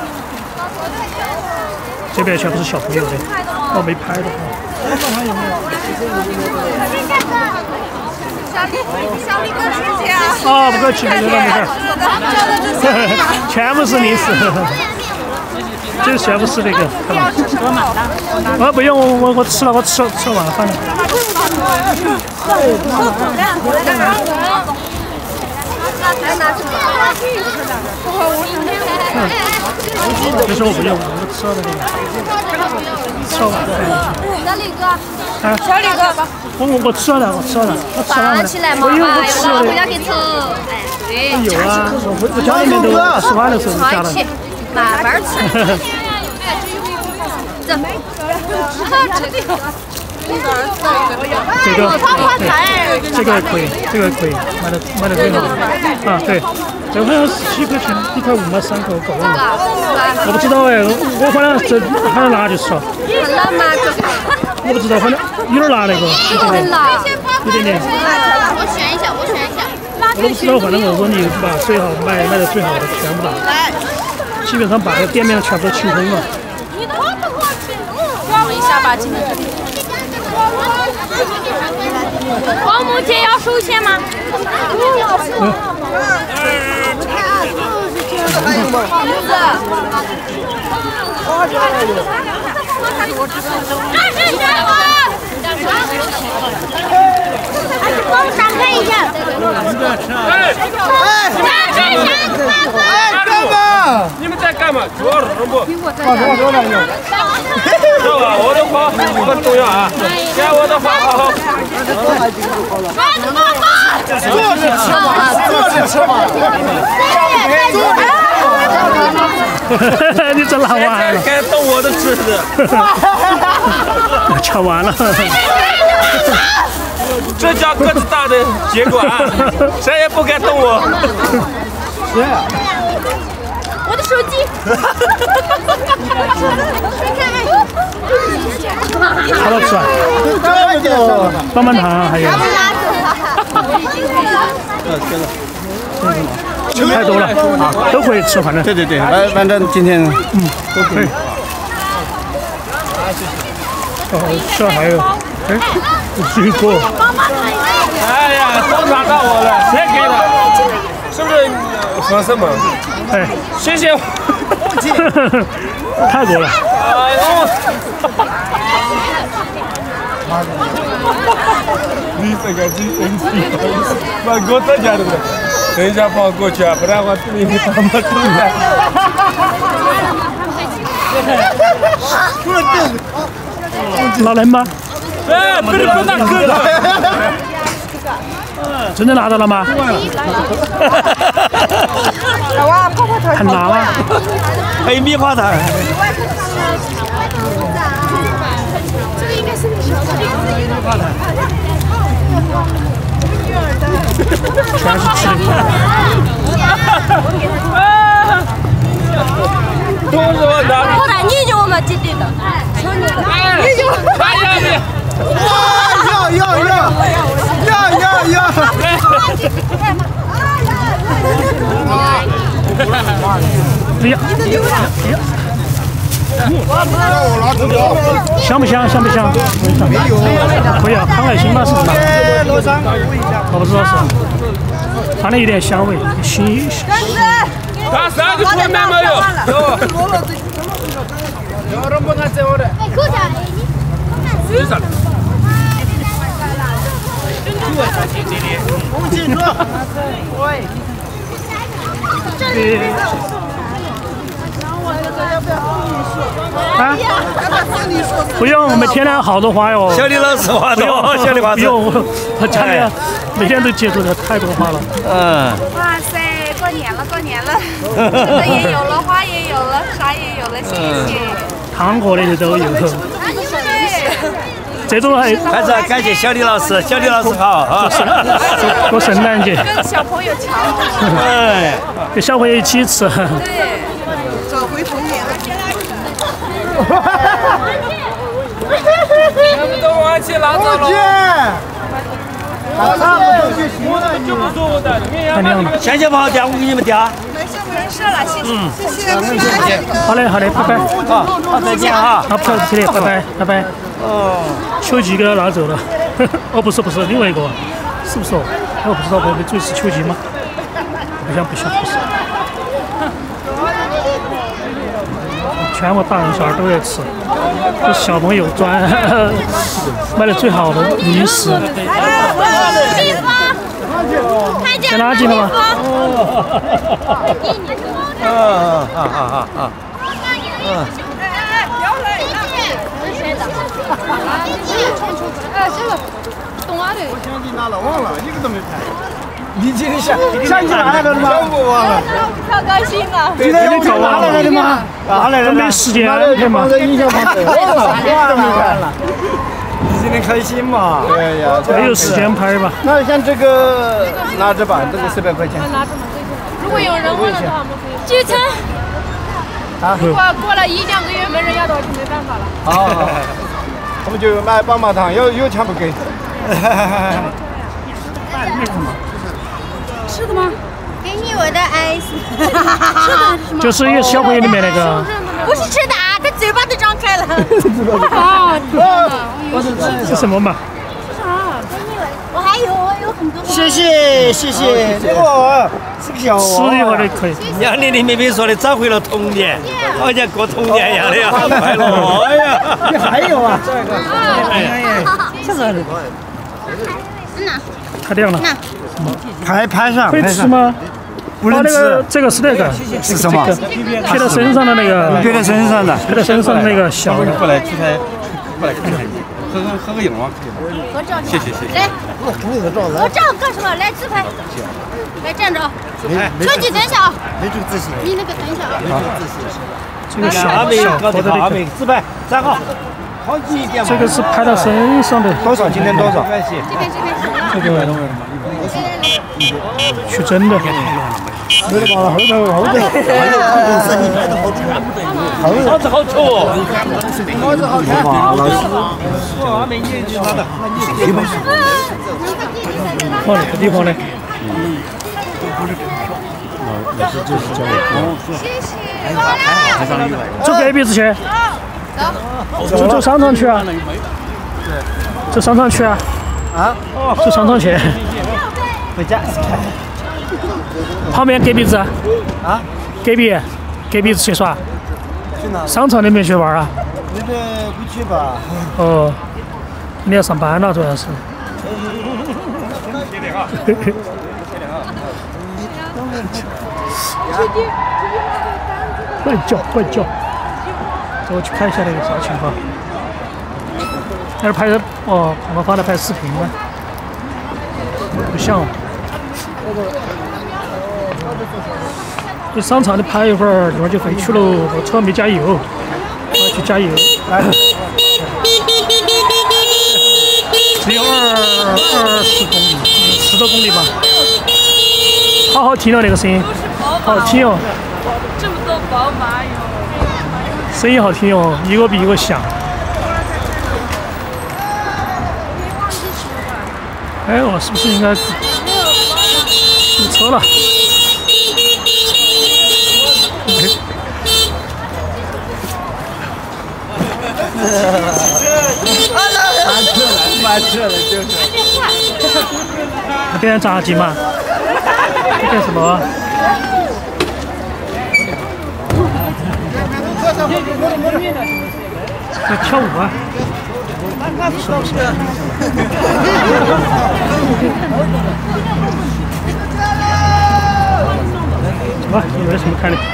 这边全部是小朋友的，我没拍的。 我看看有没有。 小李哥吃去啊！ 啊，不客气，没事没事。全部是零食，这全部是那个。啊，不用，我我我吃了，我吃吃晚饭了。这是我不用，我吃了那个。吃完了。 小李哥， 啊， 小李哥， 我我我吃了，我吃了，我吃了。 起来嘛， 我有我吃了。 回家给吃。哎，对。 有啊，我我家里面都吃完的时候就加了。 慢慢吃。走。这个， 这个可以，这个可以，买的买的最好。啊，对，这个好像十七块钱，一块五毛三口够了。我不知道哎，我反正这反正拿就吃了。我不知道，反正有点辣那个，有点点。 我选一下，我选一下。 我都不知道，反正我说你把最好买买的最好的全部拿，基本上把这店面全部清空了。 望一下吧，今天。光木姐要收钱吗？ 嗯。 帮我打开一下。 哎哎，干嘛？ 你们在干嘛？主要是什么？ 放什么说呢？ 这个我的话很重要啊，看我的话好好。 坐着吃嘛，坐着吃嘛。 你这拿完了。 该动我的吃的。 吃完了。 这叫个子大的结果啊！谁也不敢动我。 谁啊？ 我的手机。 好好吃啊！棒棒糖还有。 嗯，行了。 太多了啊，都可以吃，反正。 对对对，反反正今天嗯都可以。哦，这还有，哎，水果。 哎呀，都拿到我了，谁给的？是不是合适吗？ 哎， 谢谢。 泰国了。 哎呦！你这个真生气，把锅在家里面，等一下放我过去啊，不然我你他妈吐了。 老人吗？ 哎，不是不拿哥的。 真的拿到了吗？很拿吗？ 黑米花糖。 这个应该是你小的。 全是吃的。 都是我拿。 后来你就我们记得的，你就。 哎呀你！ 要要要要要要！ 哎呀！香不香？香不香？没有。可以啊，康乃馨嘛是吗？我不知道是。它那有点香味，新。 他三个出来没有？有。有人不敢走的。 哎，可咋的？ 谁啥的？ 啊！不用，我们天天好多花哟。 小李老师话多，小李话不用，我家里每天都接触的太多花了。 嗯。 哇塞，过年了，过年了，这也有了，花也有了，啥也有了，谢谢。 糖果类的都有。这种还还是要感谢小李老师，小李老师好啊！ 过圣诞节， 跟小朋友抢， 哎， 跟小朋友一起吃。 对，找回童年。 全部都往起拿走了。我就不说我的， 太亮了。 谢谢跑点，我给你们点。 没事了，谢谢，谢谢， 谢谢。 好嘞，好嘞，拜拜。 好，好，再见哈。 好，不客气的，拜拜，拜拜。 哦。 秋吉给他拿走了。哦，不是，不是，另外一个，是不是哦？我不知道，我们最是秋吉吗？不像，不像，不是。全部大人小孩都在吃，这小朋友专卖的最好的零食。在哪进的吗？ 啊啊啊啊啊！嗯。 哎，这个懂啊的。 我相机拿了，忘了，一个都没拍。你今天相相机拿来了吗？我忘了。 好高兴啊！ 今天我拿来了的吗？拿来了。 没时间安排嘛。 印象忘了，忘了，一个都没拍了。你今天开心嘛？对呀。 没有时间拍吧？ 那像这个拿着吧，这个四百块钱。 拿着嘛，如果有人问的话，我们可以继承。 啊。 如果过了一两个月没人要的话，就没办法了。 好，我们就买棒棒糖，有有钱不给。 吃的吗？ 给你我的 ice。 就是一个小朋友里面那个。 不是吃的啊，他嘴巴都张开了。 啊，天哪！ 是什么嘛？ 我还有，我有很多。 谢谢谢谢，这个是个小吃的一会儿就可以。 杨丽丽妹妹说的，找回了童年，好像过童年一样的呀，好快乐！哎呀，你还有啊？哎呀，这是太亮了。 拍拍上， 可以吃吗？ 不能吃。 这个是那个是什么？ 贴在身上的那个。 贴在身上的。 贴在身上的那个小的。 过来去拍，过来看看，合个合个影吗？ 合照。 谢谢谢谢。 来，合照干什么？来自拍。来站着啊！秋吉等一下啊！ 没这个自信。 你那个等一下啊！ 这个小阿妹小搞得好，阿妹自拍站好。好几点嘛？ 这个是拍到身上的。 多少？今天多少？ 这边这边。 这个去真的。 没得搞了，后头后头。公司你拍的好全部都有。好子好丑哦！好子好看。哇，阿妹你去哪的？ 放哪个地方呢？ 那是就是交给谢谢。 走隔壁子去。走。走走商场去啊。走商场去啊。 啊？ 走商场去。 回家。 旁边隔壁子。 啊？ 隔壁，隔壁子去耍。 去哪？ 商场里面去玩啊？ 那个不去吧。 哦。你要上班了，主要是。快叫快叫！走，我去看一下那个啥情况。那是拍的哦，我发来拍视频吗？不像。这商场里拍一会儿，一会儿就回去喽。我车没加油，我要去加油。来。只有二二十公里，十多公里吧。好好听哦，那个声音，好好听哦。 这么多宝马哟。 声音好听哦，一个比一个响。哎，我是不是应该堵车了？ 翻车了，翻车了，就是。 那边炸鸡嘛？这干什么？在跳舞啊？是不是？走吧，也没什么看的。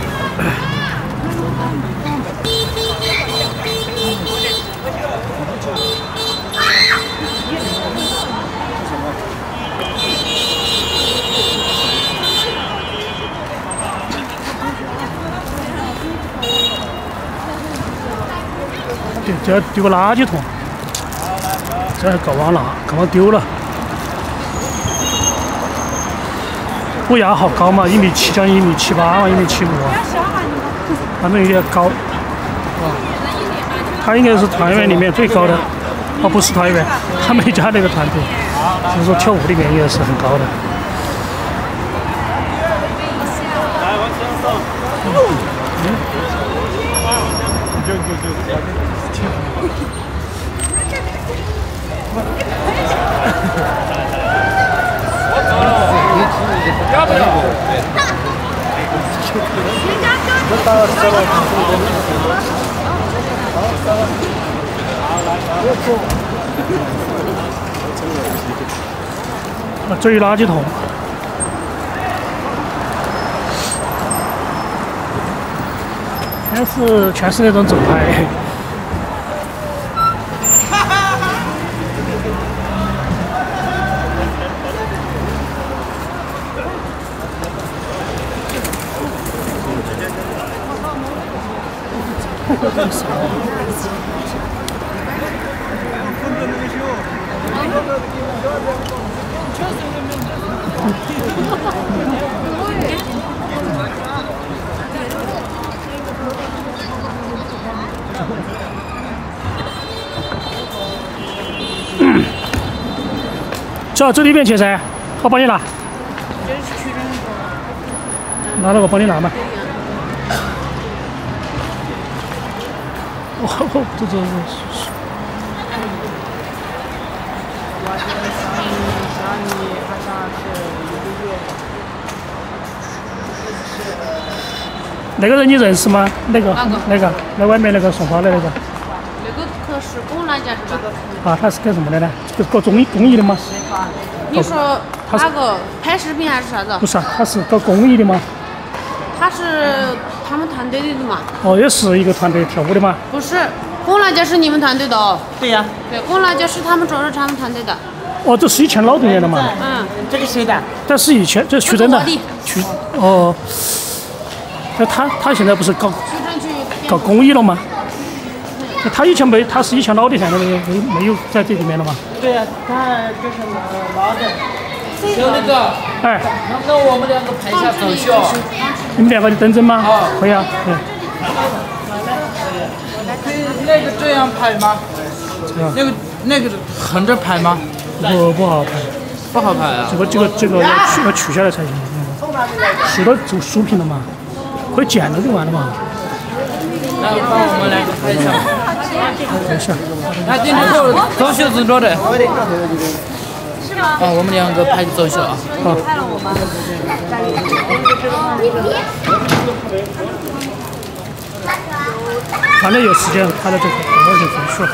对，这要丢个垃圾桶，这还搞忘了，搞忘丢了。虎牙好高嘛，一米七将一米七八嘛，一米七五啊，反正有点高。哇，他应该是团员里面最高的，哦，不是团员，他没加那个团队，就是说跳舞里面也是很高的。就就就。要不要？啊，这有垃圾桶。全是全是那种整拍。走，走里面去噻，我帮你拿。拿了我帮你拿嘛。哦，这这这。那个人你认识吗？那个那个那外面那个送花的那个。 那个可是公安家是吧？ 啊，他是干什么的呢？就是搞公益公益的吗？ 你说哪个拍视频还是啥子？ 不是啊，他是搞公益的吗？ 他是他们团队的嘛？ 哦，也是一个团队跳舞的吗？ 不是，公安家是你们团队的哦。 对呀。 对，公安家是他们主要是他们团队的。 哦，这是以前老队员的嘛？ 嗯。 这个谁的？ 这是以前这是徐峥的。徐哦。那他他现在不是搞搞公益了吗？那他以前没，他是以前老的，现在没没没有在这里面了吗？ 对呀、啊，他就是老的。 就那个， 哎， 能不能我们两个拍一下走秀？ 你们两个的等阵吗？ 啊， 可以啊，对。 可以那个这样拍吗？那个那个横着拍吗？ 不不好拍。 不好拍啊。 这个这个这个要取要取下来才行。 是都做竖屏了嘛？可以见到就完了嘛。 来，帮我们来拍一下。 等一下。 来，进去后走秀子桌的。 是吗？ 啊，我们两个拍走秀啊。 好。 拍了我吗？ 反正有时间拍了就一会儿就回去了。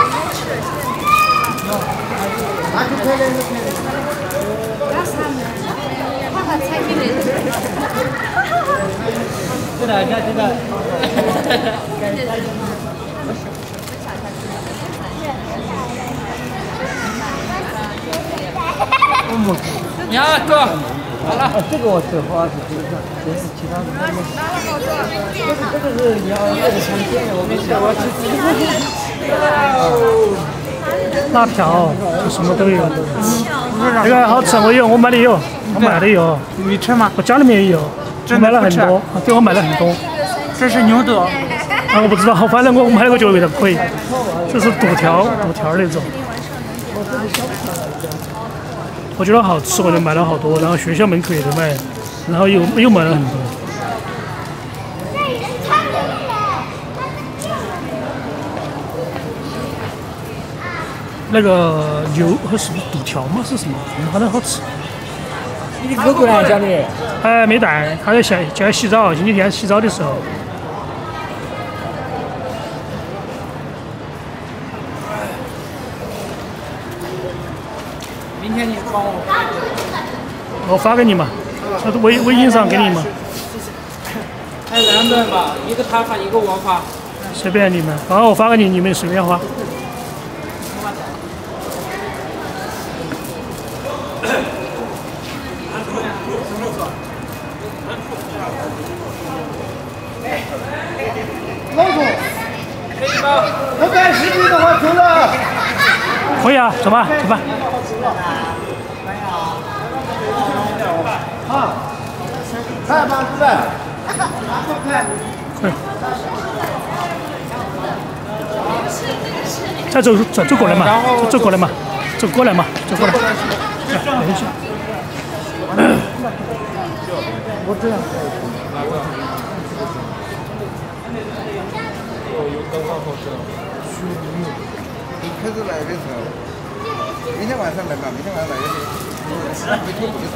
对的，对的。你好，哥，好了。这个我是花是这个，这是其他的。这个这个是要这个常见的，我没事，我吃。 辣条，什么都有。这个好吃，我有，我买的有，我买的有。 你吃吗？ 我家里面也有，我买了很多，给我买了很多。 这是牛肚。 啊，我不知道，反正我买了个觉得味道可以。这是肚条，肚条那种。我觉得好吃，我就买了好多，然后学校门口也在卖，然后又又买了很多。那个牛和是不是肚条吗？是什么？反正好吃。 你狗狗来家里？ 哎，没带，他在下家洗澡，星期天洗澡的时候。 明天你帮我。 我发给你嘛，那微微信上给你嘛。 还有两顿吧，一个他发，一个我发。 随便你们，然后我发给你，你们随便花。 老总，可以吗？要干视频的话，走了。 可以啊，走吧，走吧。 啊，看吧，对。 可以。再走走走过来嘛，走过来嘛，走过来嘛，走过来。哎，等一下。 我这样。 你开始来的时候，明天晚上来吧，明天晚上来的时候，没听过的。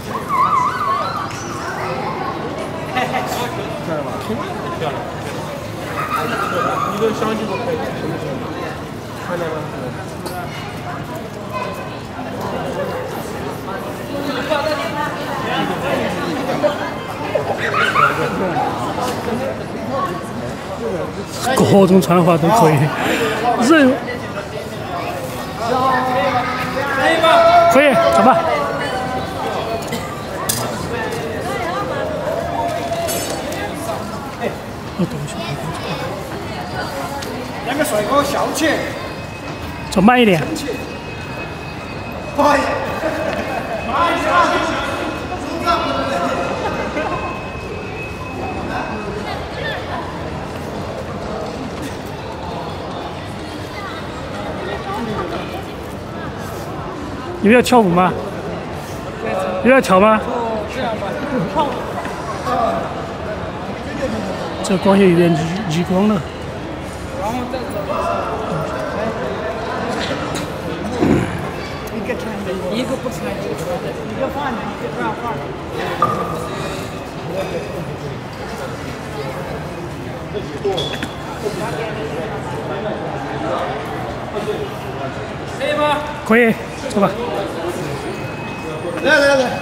知道吧？漂亮。一个相机都可以，看见吗？ 各种穿法都可以，人可以走吧。我等一下， 两个帅哥笑起， 走慢一点。 快！ 你们要跳舞吗？你们要跳吗？这光线有点逆逆光了。 然后再走。一个穿的，一个不穿的，一个换的，一个不要换。可以吗？ 可以，走吧。 来来来。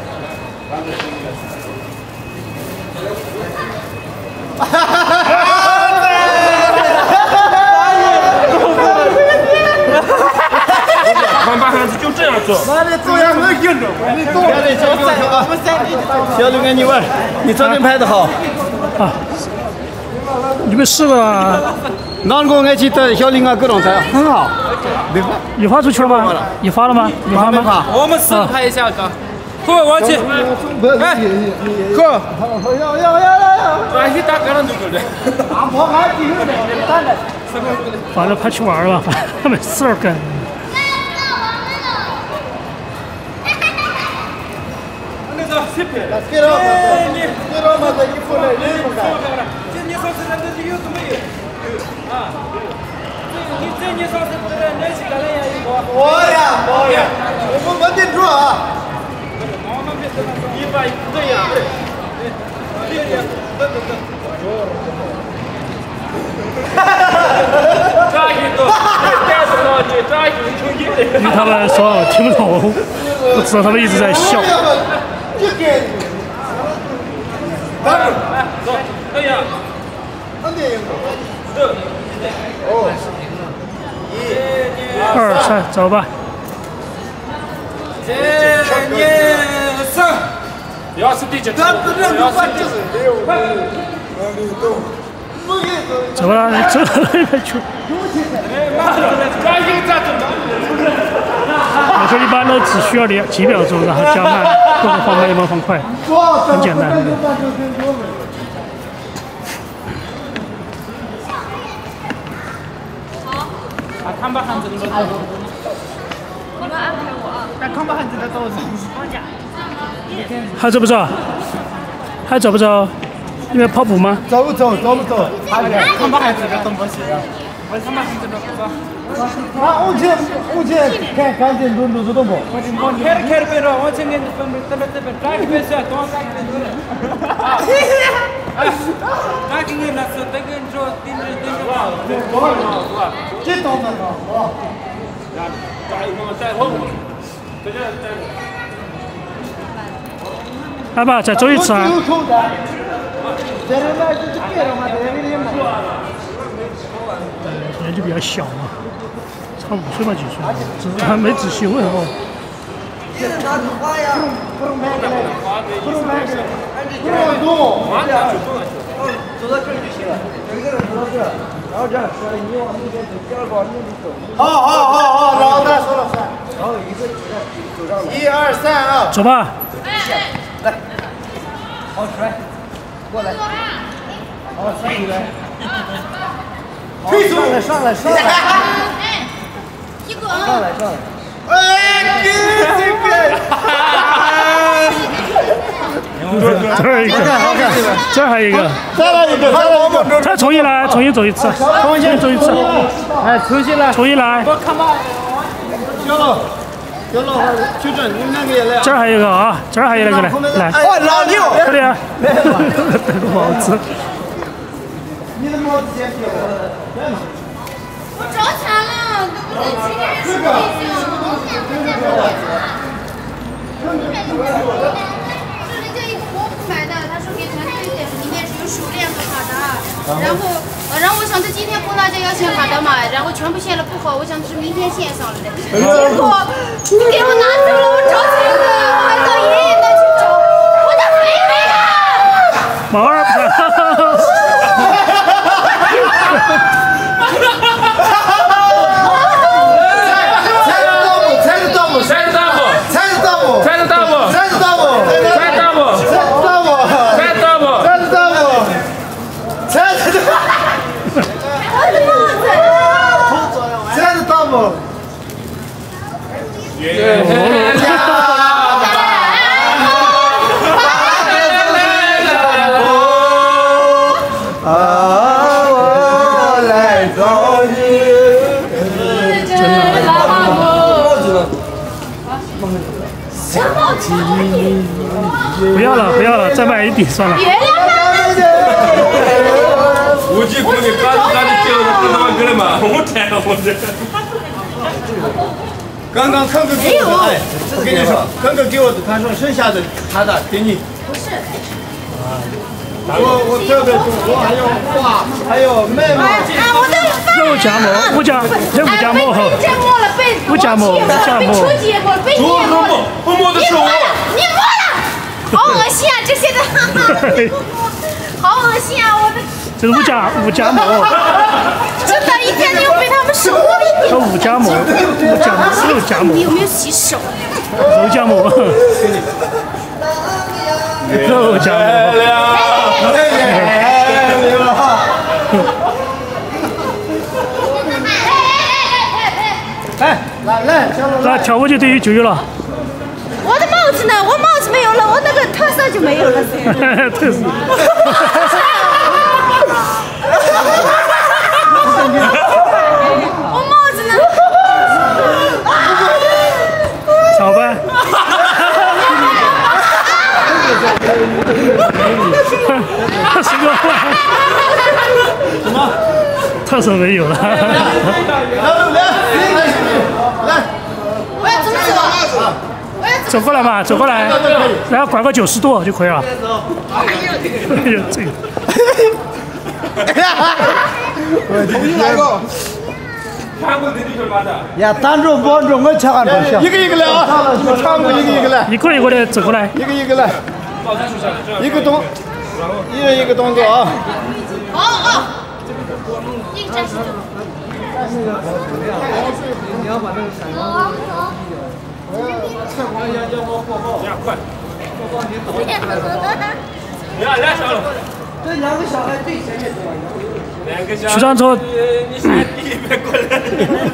哈哈哈哈哈！ 看把汉子就这样做。 妈的，这样能硬着。你懂了，小刘啊，小刘跟你玩，你照片拍得好。 啊。你们试过啊？ 哪个爱去带小林啊？各种菜很好。没发。 你发出去了吗？你发了吗？你发吗？ 我们四个拍一下，哥。哥，我去。哎，哥。 要要要要！ 哎，你打个人就够了。 大破汉地有的，单的。 反正拍去玩了，反正没事儿干。 那个， 给了嘛，给了嘛，这衣服来人不干。 这你说是那这有都没有？啊，你这你说是这那几个人也有过？ 我呀，我呀，我们没盯住啊。一百对呀，对，对对对对对。哈哈哈哈哈！抓一个，干什么？你抓一个充气的。 因为他们说听不懂，我知道他们一直在笑。 走，对呀。 哦。 一二三，走吧。 一二三，要是第几次？ 走了，走到那边去。我说一般都只需要两几秒钟，然后加慢，或者放慢，要么放快，很简单。 啊，看吧，汉子的路。 你们安排我啊。 那看吧，汉子的路。 还走不走？还走不走？你们跑步吗？ 走不走？走不走？ 看吧，汉子的东西啊。我看吧，汉子的路吧。 啊，我去，我去看看这路路子多不？ 我去，我开着开着别着，我今天分别这边这边抓个别是多抓个多的。哎，抓个你那是这个你说盯着盯着吧，我我这倒霉了，哦。 抓一个在后面，这个在。 来吧，再走一次啊！年纪比较小嘛，差五岁嘛几岁，只是还没仔细问哦。 不用买个来，不用买个来，不用动，走到这里就行了。有一个人走到这，然后这样说，你往那边走，第二个往那边走。好好好好，然后再说了算。然后一个走上来。一二三啊！ 走吧。 来，好出来，过来，好上来，上来上来上来， 哎，一个， 上来上来，哎，这个， 这儿一个，这儿还有一个， 再来一个，再来一个， 再重新来，重新走一次，重新走一次， 哎，重新来， 重新来， 行了。行了，就这，你们两个也来。 这儿还有一个啊，这儿还有那个来，来。 哦，老六， 快点，戴个帽子。 你的帽子先给我。 我着钱了，对不对？今天是毕竟我两个在买这人家一个我不买的，他说给团队的，里面是有手链和卡的，然后，然后我想着今天过大家要限卡的嘛，然后全部限了不好，我想是明天线上了的，结果不给我拿走了，我找钱了，我还到爷爷那去找，我的妹妹啊！ 毛二不是。不要了，不要了，再买一顶算了。 我去估计刚刚的叫他他妈过来嘛，我天啊，我这。 刚刚康哥给我的，哎，我跟你说，康哥给我的，他说剩下的他的给你。 不是。 我我这个我还有哇，还有妹妹。 啊，我的肉夹馍，不夹，这不夹馍哈。 被摸了，被不夹馍，不夹馍。 被初级摸，被你也摸了。 我摸的是我。 你摸了，好恶心啊！这些的，好恶心啊！我的。 这是五夹五夹馍。 真的，一天就被他们手摸一点。 五夹馍，五夹馍，肉夹馍。 你有没有洗手？ 肉夹馍。肉夹馍。 来来来， 来跳过去等于就有了。 我的帽子呢？我帽子没有了，我那个特色就没有了噻。 特色。 我帽子呢？ 炒饭。十个饭。什么？特色没有了。 来，我要怎么走？ 走过来嘛，走过来，然后拐个九十度就可以了。哎呀，这个。 重新来个。 呀，单着帮着我抢着下。 一个一个来啊！全部一个一个来。 一个一个的走过来。 一个一个来。一个动，一人一个动作啊。 哦哦。一个站起就。 你要把那个闪光。快快要要我火爆！快！ 俩俩小了。 这两个小孩最前面对吧？ 两个小孩。 徐长洲。 你先第一别过来。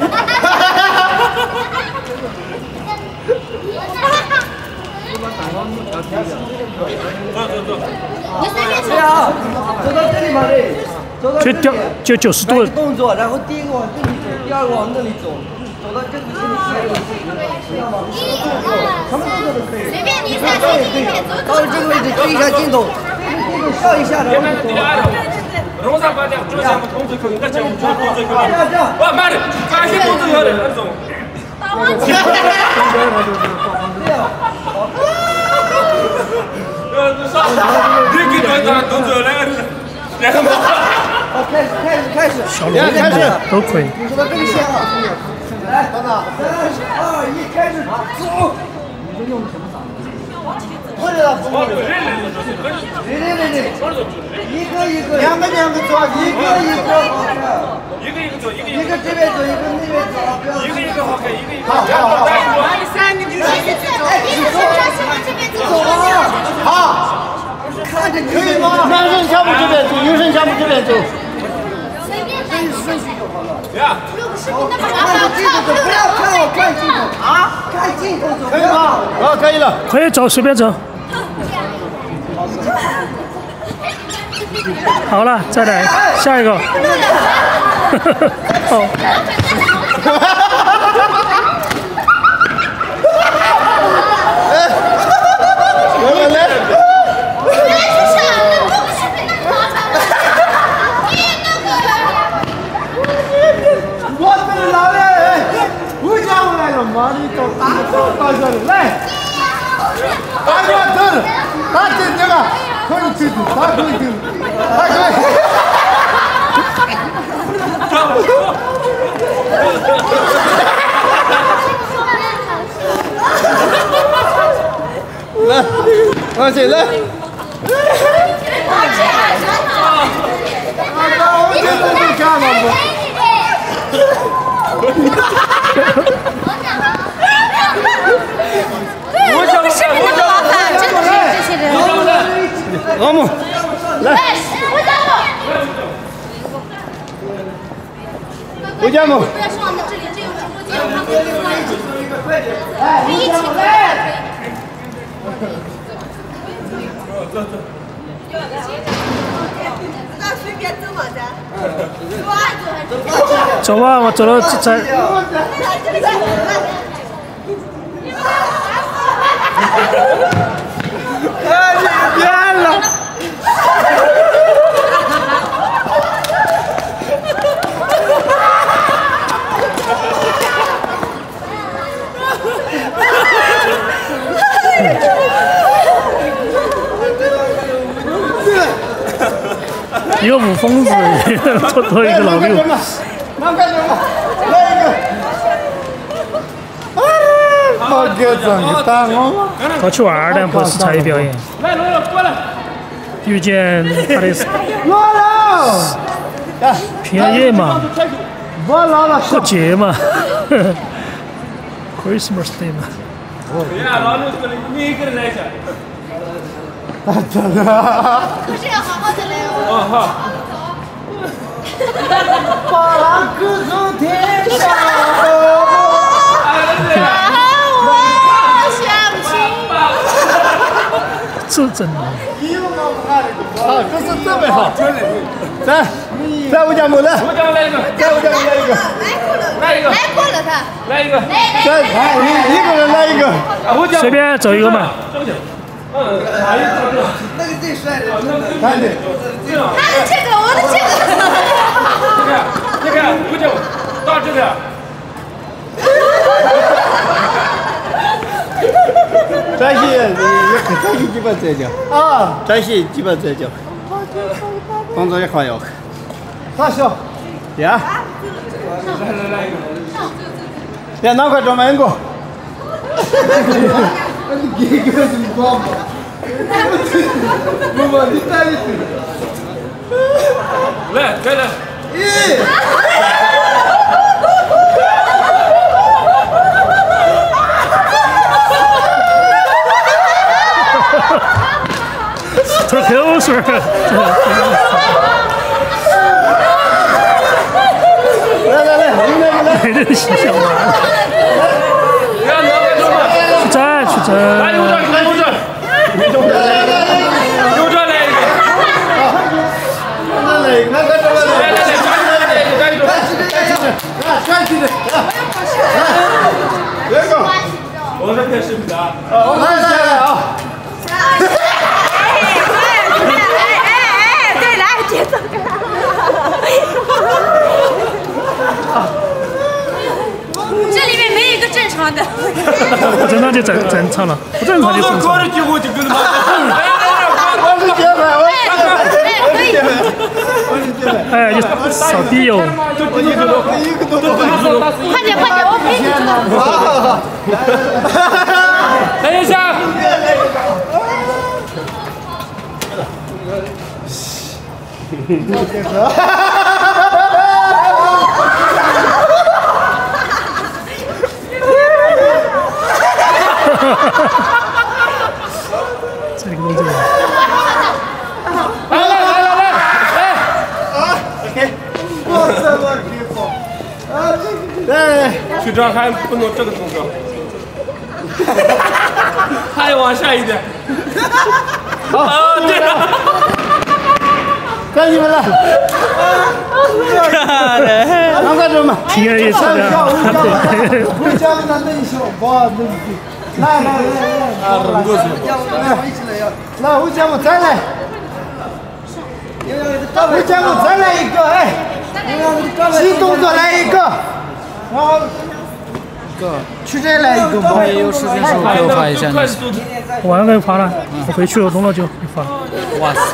走走走。 你随便走啊！走到这里嘛嘞，走到这里。 就掉就九十度。 动作，然后第一个往这里走，第二个往那里走。走到这个这里开始，这样往这个动作，什么动作都可以。 随便你三随便走。 到了这个位置对一下镜头，镜头笑一下，然后就走。 रोजा बात है जो हम तुम से कोई ना चाहिए जो तुम से कोई वाह मार काहे तुम से हो रे अर्जुन देखिए तो तुम से हो रे 好，开始，开始，开始， 小龙开始都可以。 你说的更像了。来，等等，三、二、一，开始，走。你说用的什么嗓子？或者了，对对对对，一个一个，两个两个做，一个一个好看。 一个一个做，一个一个这边走，一个那边走，不要。 一个一个好看，一个一个。 好好好。 三个女生一起走，一个是张西往这边走。 走啊！好。看着可以吗？男生项目这边走，女生项目这边走。 随便来。 顺序就好了。 录个视频那么麻看烦， 镜头走，不要看我，看镜头啊！看镜头走，可以吗？好，可以了。 可以走，随便走。好了，再来下一个。哦。 来来来。我这里老嘞，不叫我来了，妈的，找打手打下来，来，打过头，打进这个，可以进去，打可以进去，打可以。来，往前来。我这都是干了不？ 我这个视频那么麻烦，真的是这些人。 老母，来。回家吗？ 不要上我们这里，这有直播间，他们可以一起那随便走嘛，咱。 走吧，我走了再。 哎，你变了。 一个五疯子，拖拖一个老六。 拿开点吧，来一个。好给整个大我。 他去玩的，不是才艺表演。 来，罗罗过来。 遇见他的。 罗罗。 平安夜嘛。 我老了。 过节嘛。Christmas Day 嘛。 呀，老六这里你一个人来一下。 真的。 不是要好好的来哦。 哦好。 把那歌声天下。 我想起。 是真的。 啊，这是特别好。来，来吴家木来， 吴家木来一个， 来吴家木来一个， 来一个， 来过了他， 来一个， 来，来一一个人来一个， 随便走一个嘛。 嗯， 那个最帅的， 看的。 他的这个，我的这个。 你看，你看，吴家木到这边。 这些也这些基本这叫啊，这些基本这叫，工作也好要看。大小，呀， 来来来一个， 来拿块装满一个。你给个什么光？不不，你带一个。 来来来， 咦。 吐口水。 来来来，你来来， 没人洗小完。去站去站。 来右转，来右转，右转来一个。 来来，那个这个来来来，抓紧抓紧抓紧， 来抓紧的，来，别搞， 我在拍视频啊。 来来来啊。 这里面没有一个正常的。 不正常就正正常了，不正常就正常。 高的结果就跟他们。 我是结巴，我是结巴，我是结巴。 哎，就扫地哟。 一个都一个都不会。 快点快点，我陪你做。 好好好。 等一下。 这个动作。 来来来来来，来。 啊 ，OK。我什么地方？啊，来， 学长还不能这个动作，还往下一点。 好， 啊，对了。 该你们了。拿个什么？ 体验一次的。 我家里那那小包那个，来来来来，啊，很多是。来，来，吴家木再来。吴家木再来一个，哎，新动作来一个，然后，个，去这来一个吧。 有时间时候给我发一下。 我晚上给你发了，我回去了，弄了就给你发。 哇塞！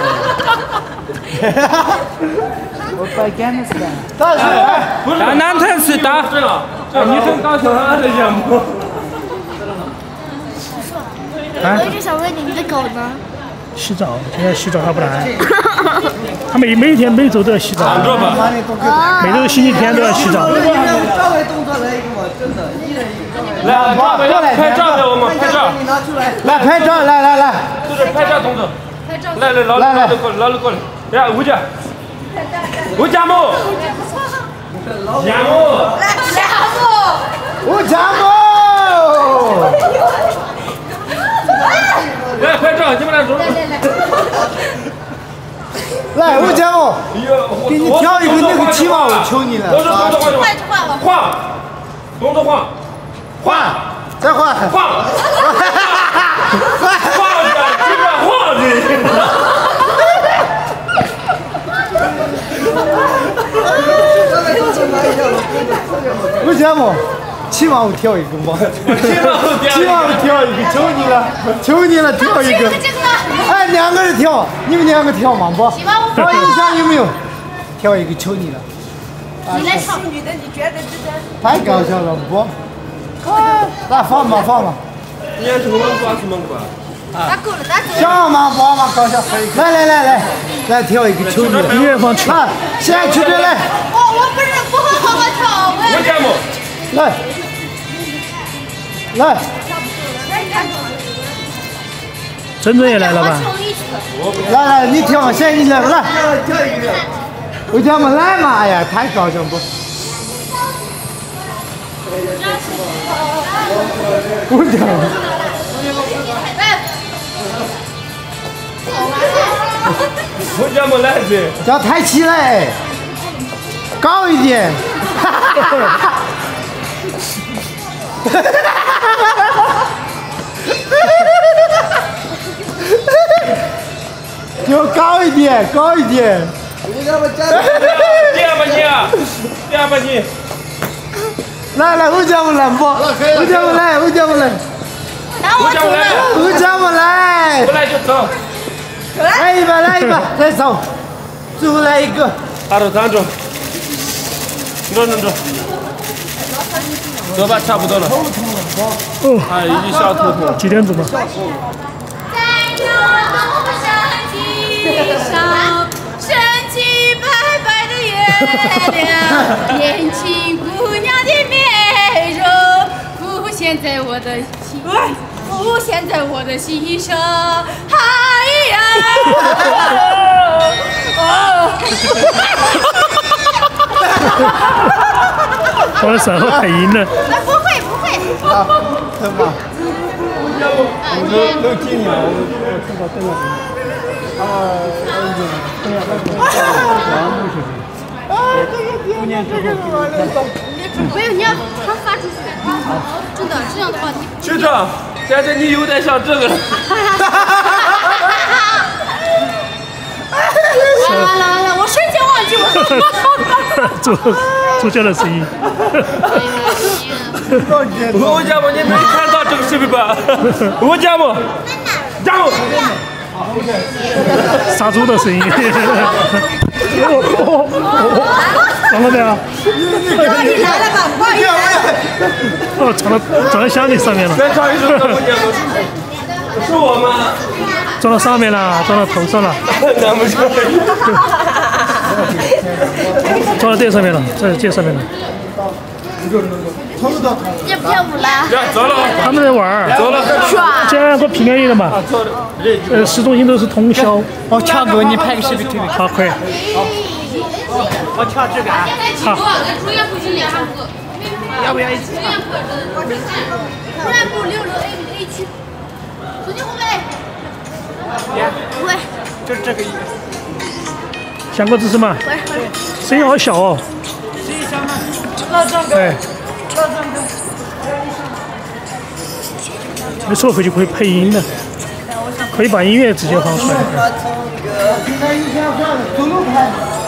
我摆干的是吧？大师， 不是， 男团是打。 对了，你很高兴啊，这项目。 我一直想问你，你的狗呢？ 洗澡，现在洗澡他不来。他每每天每周都要洗澡，每周星期天都要洗澡。 招来动作来一个嘛，真的，一人一个。 来，过来拍照的我们拍照。 来拍照，来来来。 就是拍照动作。 拍照。 来来，老李老李过来，老李过来。来，吴家。吴家木。家木。 家木。 吴家木。 来拍照，你们来走。 来，吴家木，给你跳一个那个起码我求你了。 动作动作换换换，动作换换， 再换换，换换的，基本上换的。 吴家木。起码我跳一个嘛，起码我跳一个，求你了，求你了，跳一个。哎，两个人跳，你们两个跳嘛不？好印象有没有？跳一个，求你了。 你来唱。 女的，你觉得这个？ 太搞笑了不？那放吧放吧。 你也是蒙古还是蒙古啊？ 打够了，打够了。 想嘛放嘛搞笑。来来来来，来跳一个，求你了。 音乐放去。 来，现在去这来。 我我不是不会好好跳，我我家木。 来。来， 真真也来了吧？ 来来，你跳，现在你来来，我叫我们来嘛，哎呀，太高兴不？我讲。 我家没来着。 要抬起来，高一点。就高一点，高一点。 第二把你，第二把你。 来来，我叫我来不？我叫我来，我叫我来。 我叫我来， 我叫我来。 不来就走。 来一把，来一把，再走。最后来一个。 站住，站住。坐坐坐。走吧，差不多了。 哦， 哎，已经小头痛。 几点钟吧？ 在那山脊上，升起白白的月亮，年轻姑娘的面容浮现在我的心，浮现在我的心上。哎呀！哦。 我的身后配音呢。 不会不会。 好，很棒。我都都尽量，我我看到灯了。啊，对呀，那个杨木是谁？啊，这个五年之后给你看。 没有，你要他发出去。真的，这样的话你。 学长，现在你有点像这个了。 完了完了完了，我瞬间忘记我。 主主角的声音。 我家么，你没看到这个视频吧？我家么，家么。 杀猪的声音。装了没有？ 你来了吧，不好意思。 哦，装到装到箱子上面了。 再唱一首歌，我家么。是我吗？ 装到上面了，装到头上了。 难不成？ 装到这上面了，在这上面了。 要不要舞了？ 走了， 他们在玩儿。 走了。 是吧？ 这样个平安夜的嘛。呃，市中心都是通宵。 哦，强哥，你拍个视频推给好，可以。 我跳这个啊。 好。 要不要一起？ 不然不六楼 A A 区。手机会不会？不会。 就这个。 想过姿势吗？ 会会。 声音好小哦。 声音小吗？老张哥。 哎。 老张哥。 没错，回去可以配音的，可以把音乐直接放出来。 现在一天算走路拍。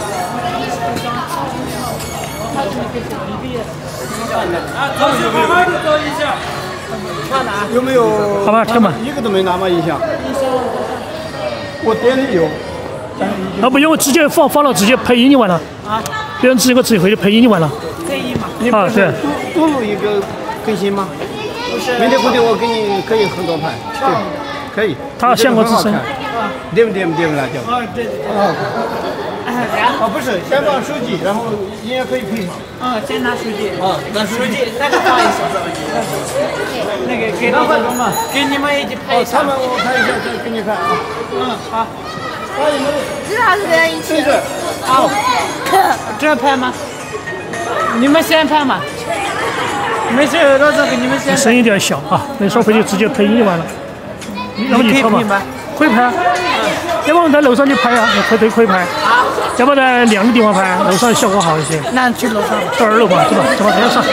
啊，同学好好的走一下。 有没有？ 好吧，跳吧。 一个都没拿吗？音响。我店里有。 啊，不用，直接放放了，直接配音就完了。啊。别人直接给我自己回去配音就完了。 配音嘛。 啊，对。 多录一个更新吗？明天后天我给你可以很多盘。对，可以。 他像过自身。 对不对不对不啦？ 啊，对对。 啊。啊，不是，先放手机，然后音乐可以配上。 嗯，先拿手机。 啊，拿手机， 那个放一下。那个给老板嘛，给你们一起拍一下。 他们我看一下，再给你看啊。 嗯，好。 这还是跟人一起。 好。这拍吗？你们先拍嘛。没事，老张给你们先。 声音有点小啊，那时候回去直接配音就完了。要不你跳吧？可以拍啊。要不我们在楼上就拍啊，可以可以拍。要不在两个地方拍，楼上效果好一些。 那去楼上。 到二楼吧，走吧，走吧，不要上。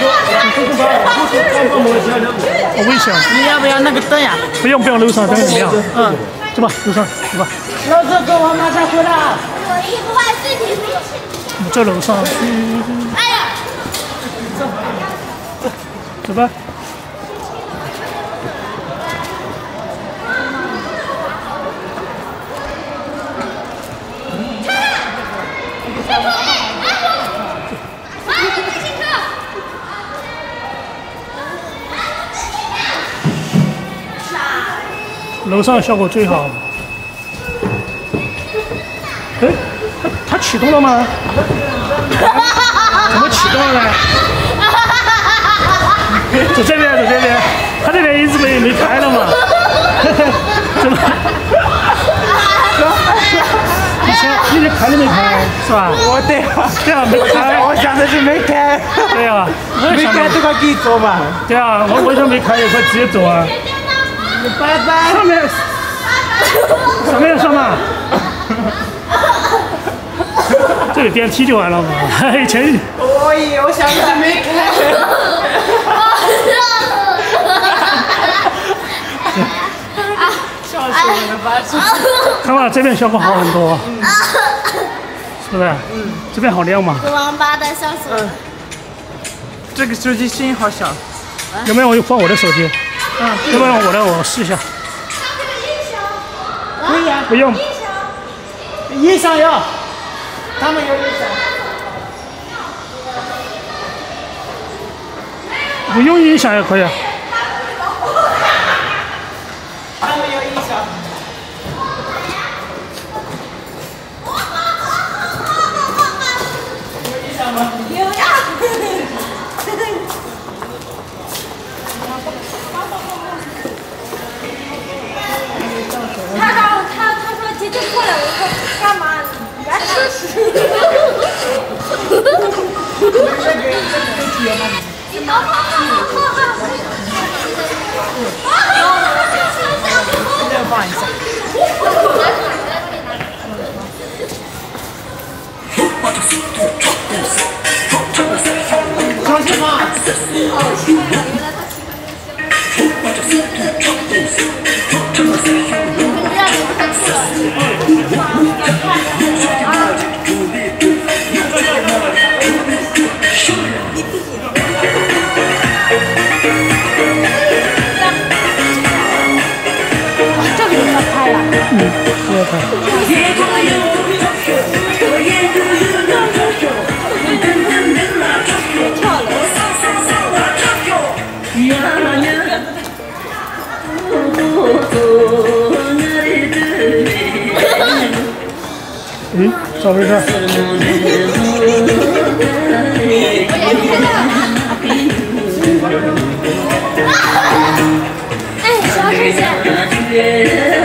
我危险。 你要不要那个灯呀？ 不用不用，楼上灯很亮。 嗯， 走吧，楼上走吧。 老张哥，我马上回来。 我衣服还自己没洗。 我们在楼上。 哎呀！ 走吧。楼上效果最好。哎，它它启动了吗？怎么启动了呢？走这边，走这边，它这边一直没没开了嘛？怎么？以前以前开了没开是吧？ 我对啊， 对啊，没开。 我想的是没开。 对啊， 没开这块可以走嘛？ 对啊，我我想没开也可以直接走啊。 拜拜。 上面，上面上嘛。 个电梯就完了嘛，以前。 哦耶！我想还没开。笑死我了，巴士。 看吧，这边效果好很多，是不是？嗯。这边好亮嘛。 王八蛋，笑死我了。 这个手机声音好小。 要不然我就放我的手机。嗯。要不然我来，我试一下。 可以啊。 不用。 音响要。他们有音响。 不用音响也可以啊。 他们有音响。有音响吗？ 有呀。他让他他说姐姐过来，我说干嘛？你来吃屎！你好好好好好。 这个放一下。小心吗？ 这个就要拍了。 嗯，这个拍。嗯，咋回事？ 哎，小姐姐。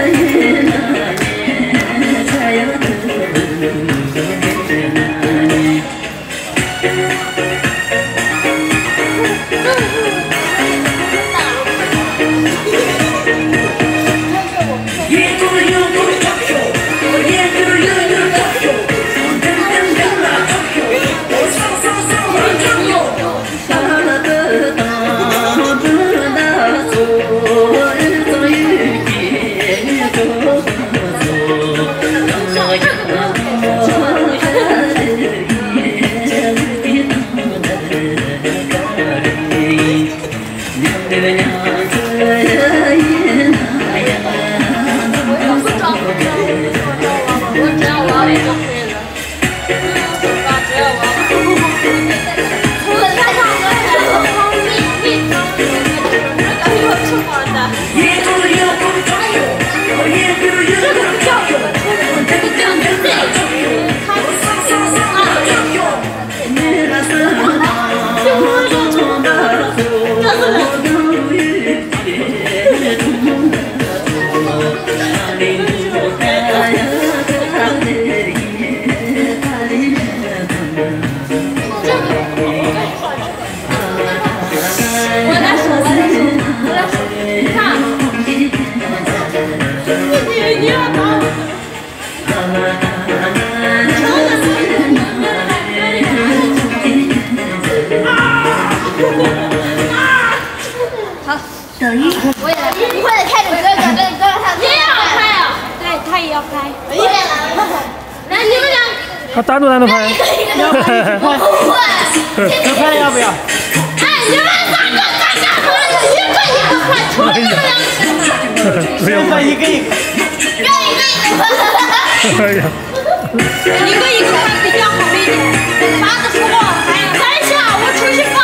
我也来，你快点开着哥哥，哥哥他也要拍啊，对他也要拍，我也来，来你们俩， 他单独单独拍， 要拍一起拍，合拍要不要？ 哎，你们三个干啥拍的？一个一个拍，除了你们俩， 不用拍一个一个， 一个一个一个拍， 哎呀， 一个一个拍比较好一点，发的时候还等一下我重新放。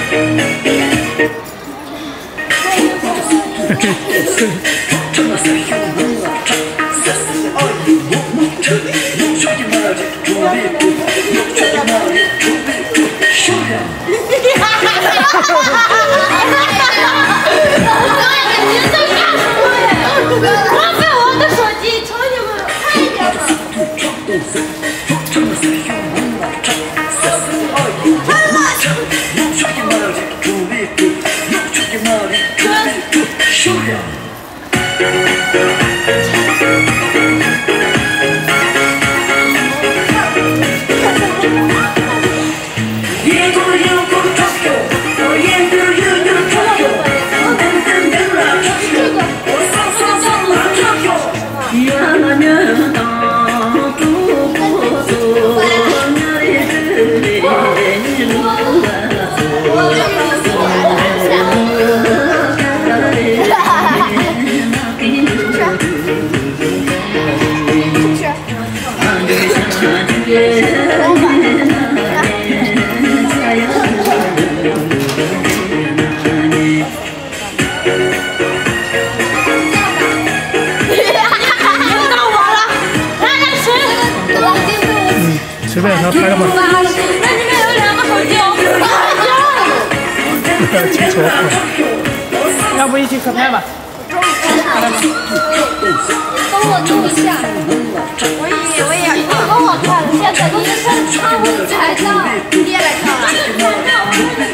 浪费我的手机，求你们快一点吧。 随便他拍了吗？ 那里面有两个好酒， 清楚。 要不一起合拍吧？ 帮我弄一下。我以为我也好好看，现在都是穿穿舞台的，你也来跳了。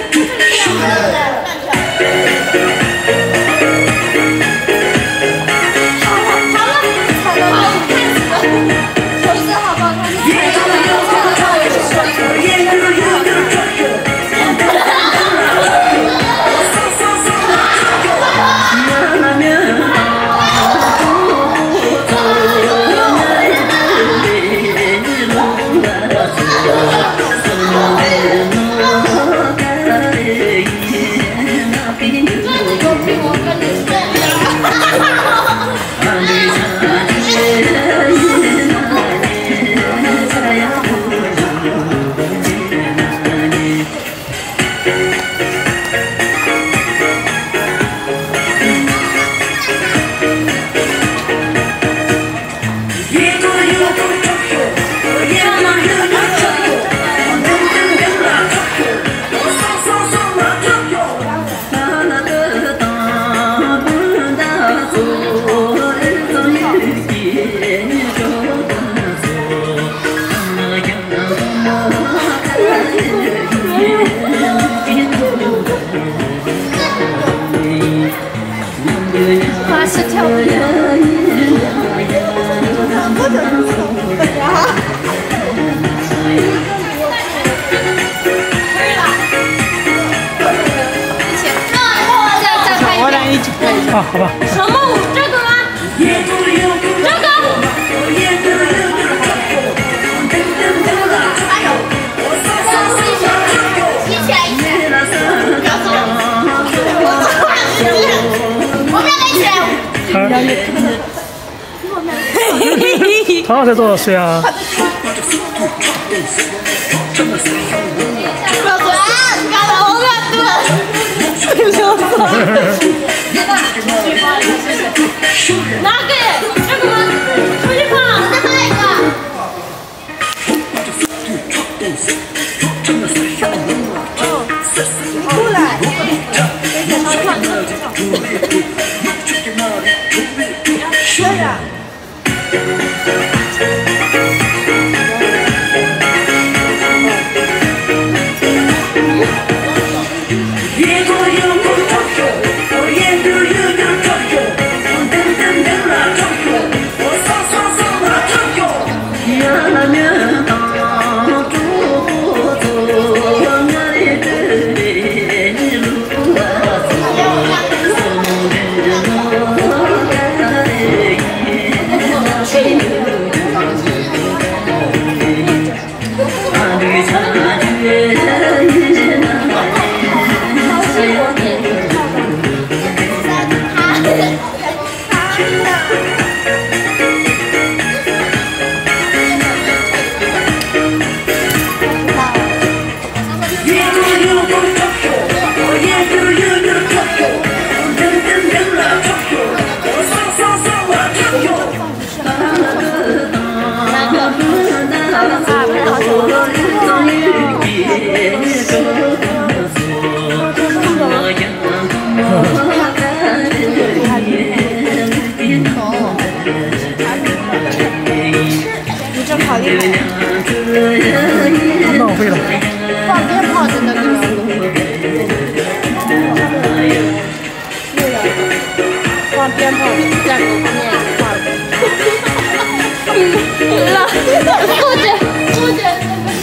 马是跳舞的。 我俩一起拍一下。 啊，好吧。 什么舞？这个吗？这个。哎呦！一起来，一起来。不要走。我们两个一起来。 他在多少岁啊？ 哪个？这个吗？出去跑，再买一个。出来。是呀。 浪费了。 放鞭炮的那个。放鞭炮在后面放。了，不准不准。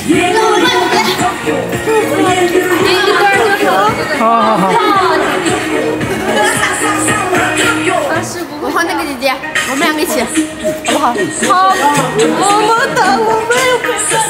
好好好。 我和那个姐姐，我们两个一起，好不好？好。么么哒，我没有被杀。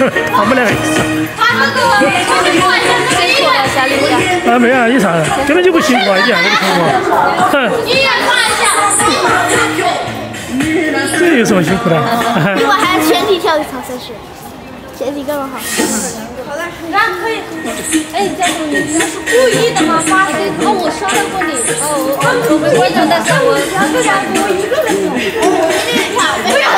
他们两个意思。 辛苦了，小李子。 啊，没啊，有啥的，根本就不辛苦啊，一点都不辛苦。哼。 医院看一下。 这有什么辛苦的？ 另外还有全体跳的操测试，全体更好。 好的，然后可以。哎，再说你你是故意的吗？发的？哦，我刷到过你。哦，我我没关注，但是我两个两个我一个人跳。不要。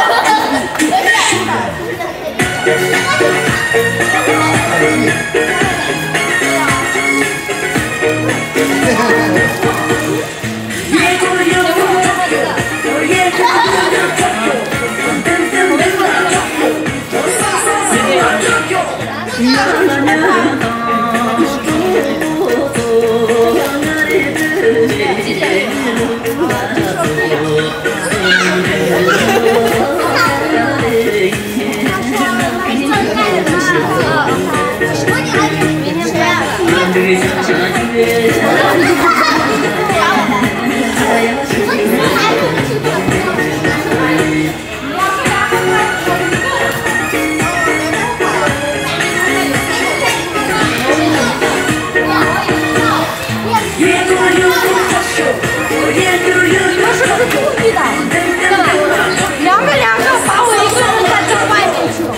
两个两个把我一个人在这外面去。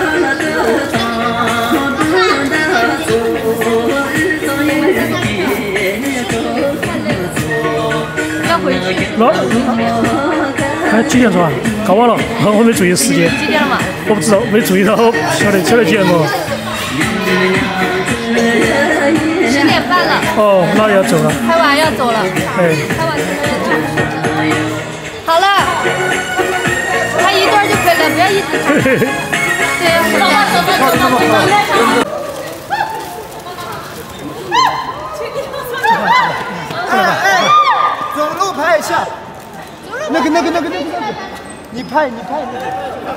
要回去。 老，哎，几点钟啊？搞忘了，我没注意时间。 几点了嘛？ 我不知道，没注意到，晓得晓得几点钟。 十点半了。 哦，那要走了。 拍完要走了。 哎。 拍完才能走。好了，拍一段就可以了，不要一直拍。对呀，走吧走吧走吧走吧。 哎哎，走路拍一下。那个那个那个那个那个，你拍你拍那个，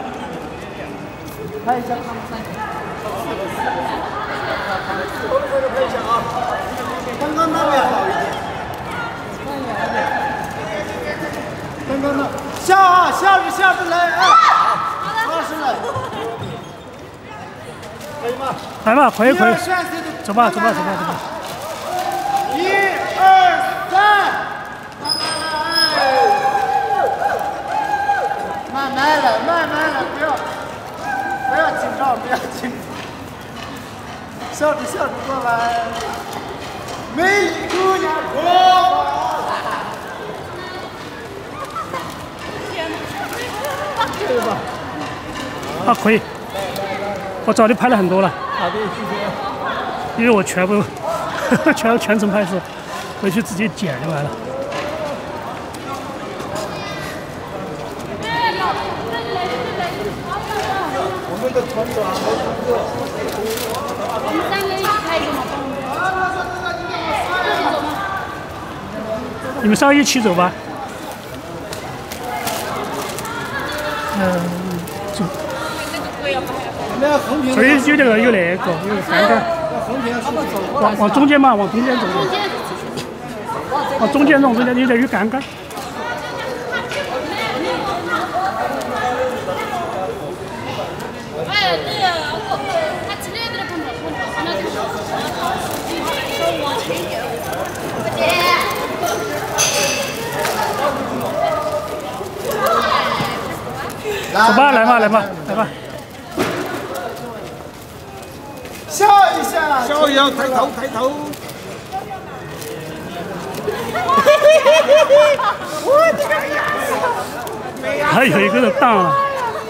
拍一下。拍一下啊，刚刚那边好一点。刚刚那下啊下着下着来啊，二十了，可以吗？ 来吧，可以可以，走吧走吧走吧走吧。 一二三，慢慢来，慢慢来，不要不要紧张，不要紧张，笑着笑着过来，美丽姑娘过。对吧？ 啊，可以。我早就拍了很多了。 好的，谢谢。 因为我全部全全程拍摄，回去直接剪就完了。 我们的团长， 我们三个一起拍一个吗？ 你们三个一起走吧。嗯，走。所以有那个有那个有个杆杆，往往中间嘛，往中间走。往中间弄，中间有点有杆杆。 哎，那个我他今天在那碰到碰到，那就是往前一点。 走吧，来吧，来吧，来吧。 笑一下， 笑一下，抬头，抬头。 我这个还有一个人荡了。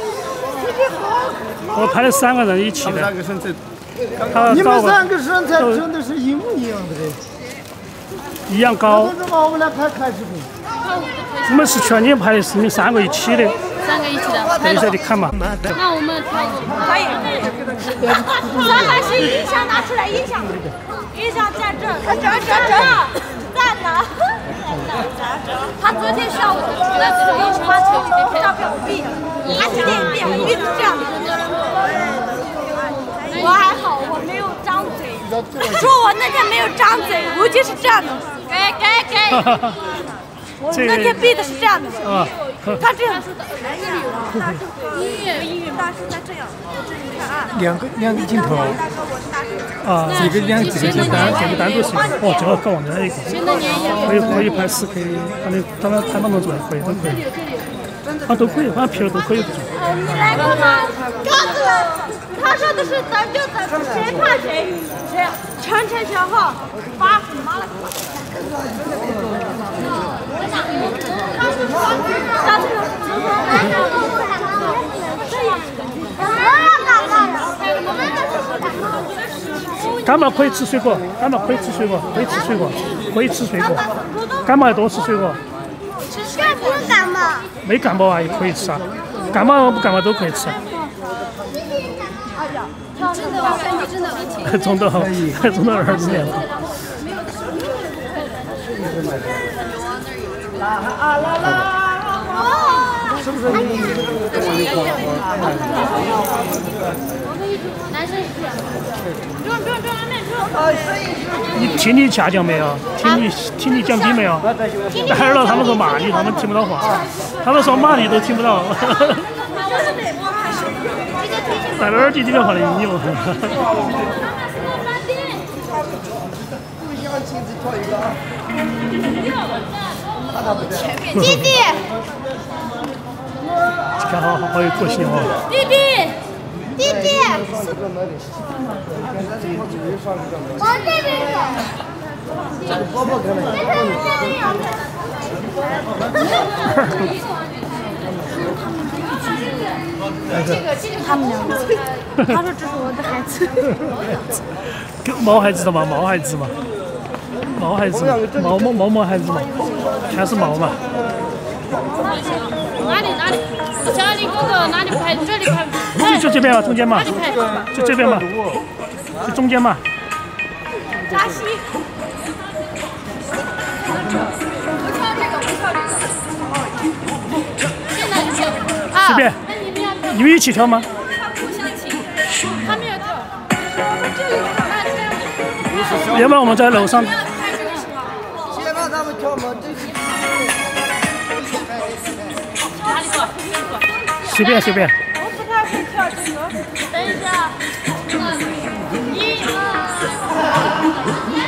我拍了三个人一起的。 你们三个身材真的是一模一样的嘞。 一样高。 那么我们来拍开视频。 我们是全景拍的，是你们三个一起的。 三个一起的。 等一下你看嘛。 那我们挑一个。 可以。咱还是音响拿出来，音响，音响在这，在这这这，在哪？他昨天下午来给我发照片，照片我闭了，他是电变，我一直这样的。我还好，我没有张嘴。说我那天没有张嘴，估计是这样的。给给给。 这那天背的是这样的。 啊， 他这样。音乐音乐大师在这样，这你看啊。 两个两个镜头。 啊， 几个两几个几个单几个单独是哦，这个搞忘了一个。可以可以拍四 K， 他的他那他那种做还可以，都可以。啊，都可以，反正片儿都可以。 你来过吗？告诉我，他说的是咱就咱谁怕谁，谁成成小号，把妈了。他是说，他是感冒可以吃水果，感冒可以吃水果，可以吃水果，可以吃水果。感冒要多吃水果。 吃干不是感冒？ 没感冒啊，也可以吃啊。感冒不感冒都可以吃。 真的，我感觉真的很挺。 中到中到儿子脸上。 啊啦啦！ 是不是你？ 男生也是。不用不用不用，安妹不用。 你听力下降没有？听力听力降低没有？还是让他们说骂你，他们听不到话。他们说骂你都听不到。戴个耳机里面放的音乐。 弟弟， 看好好有个性哦。 弟弟，弟弟，往这边走。 包包给他们两个，他说这是我的孩子。 毛孩子的嘛，毛孩子嘛，毛孩子，毛毛毛毛孩子嘛，全是毛嘛。 哪里哪里？小李哥哥哪里拍？这里拍。 就就这边嘛，中间嘛。 哪里拍？ 就这边嘛，就中间嘛。 扎西。 随便。你们一起跳吗？ 他没有跳。 要不然我们在楼上。 先让他们跳嘛，这是。 随便随便。 我不太会跳这个。等一下。一二。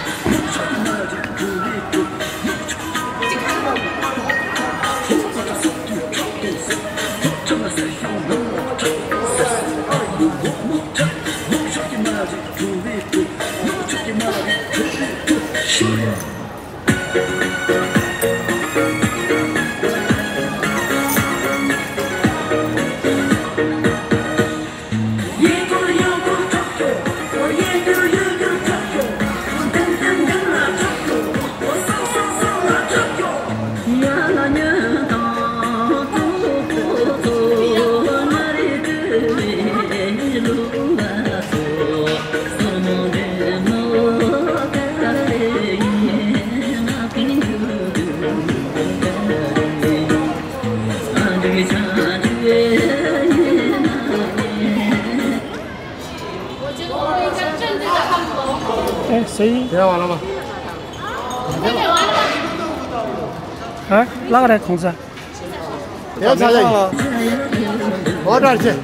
哎，谁？ 点完了吗？ 哎，哪个来控制？ 不要插下去，往这儿去。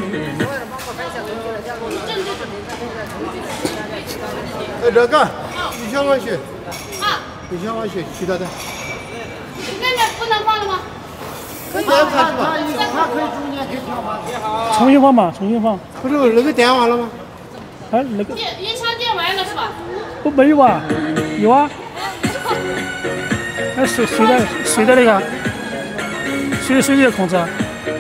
哎，这个，你想往学？你想往学，去到的。 那个不能放了吗？ 可以插去吧。他可以中间可以跳吗？ 重新放嘛，重新放。 不是那个点完了吗？ 哎，那个。 电音箱电完了是吧？ 不没有啊，有啊。哎，谁谁的谁的那个？谁的谁的控制啊？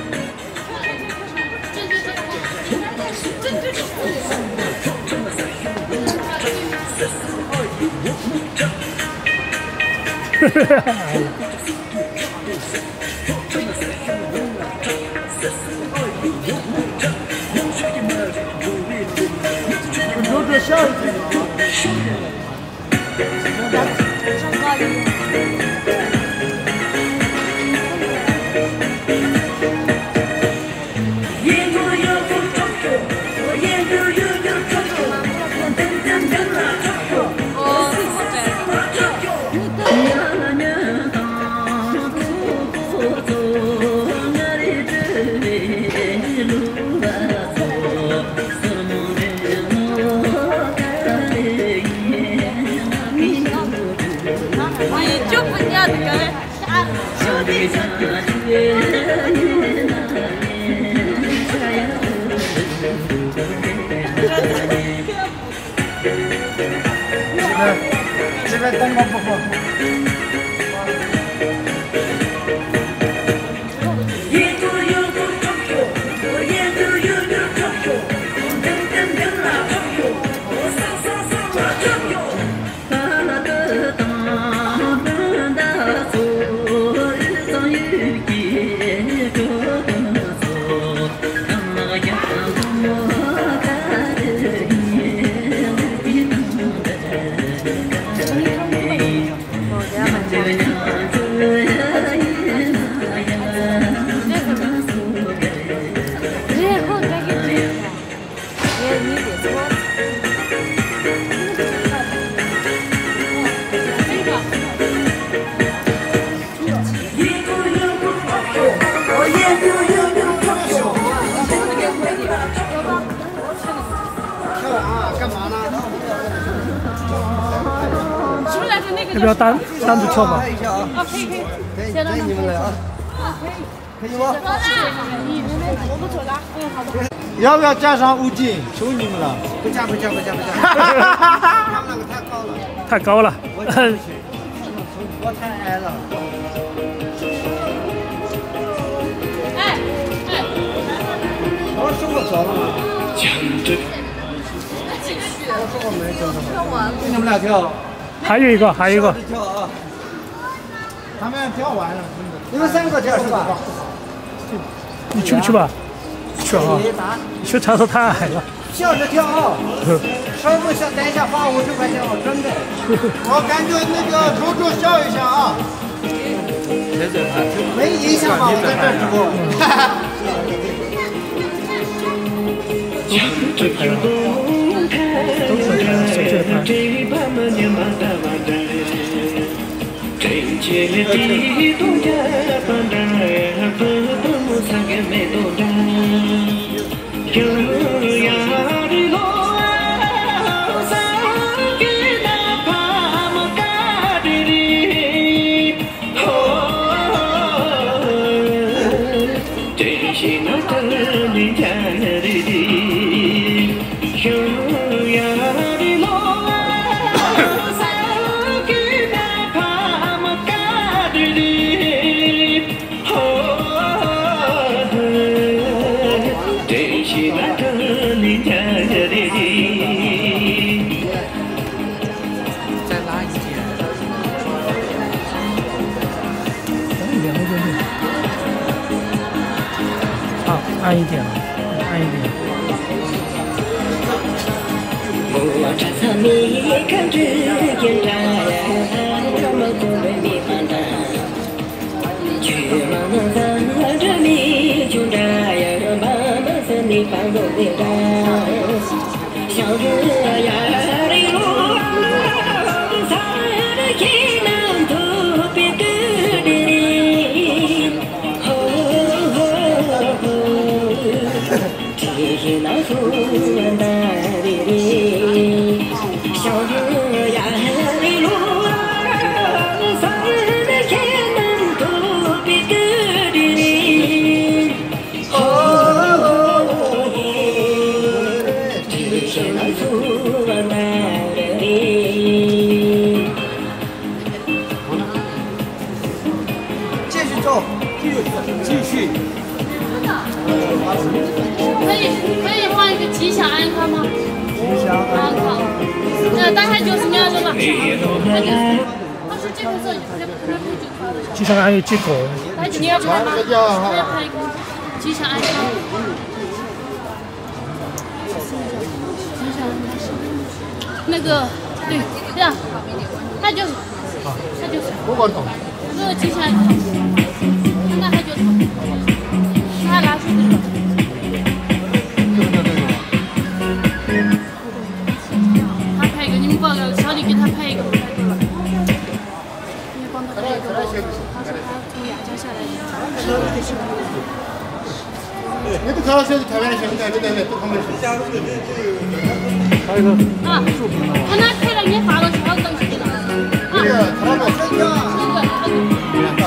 哈哈哈！ 有点像一点。 这边灯光不好。 要不要单单独跳吧？ 啊，可以可以， 先让你们来啊。可以吗？ 我不走了。嗯，好的。 要不要加上五斤？求你们了。不加不加不加不加。他们那个太高了。 太高了。 我太矮了。 哎哎。 我说我走了吗？我说我没走什么。你们俩跳。 还有一个，还有一个。 跳啊！他们跳完了，你们三个跳是吧？ 你去不去吧？去啊！去长头太矮了。 笑着跳啊！稍微想等一下花五十块钱，我真的。我感觉那个猪猪笑一下啊！没影响吧？我在这直播。 暗一点，暗一点。 我站在你看只眼扎呀，怎么不为你反弹？却慢慢在这里就扎呀，慢慢在你放纵你扎，像这呀的路，在这西南特别的地。提那树大的里，小河呀的路，三的天南特别的里，哦耶，提那树大的里。 继续走，继续继续。 可以可以换一个吉祥安康吗？ 吉祥安康。 那大概就是那样的吧。他就是他说这个时候可能可能不就发了。 机场还有几个？ 来，你要拍吗？我要拍一个吉祥安康。吉祥安康。那个对，这样，他就是他就是。 不管懂。 那个吉祥安康，那他就是。他拿出这个。他拍一个，你们帮个小李给他拍一个。你帮他拍一个。他说他要从雅江下来。 你都看到现在台湾的新闻，对对对，都看没事。 还有一个。 啊，他那拍了，你发到其他东西去了。啊，这个，这个。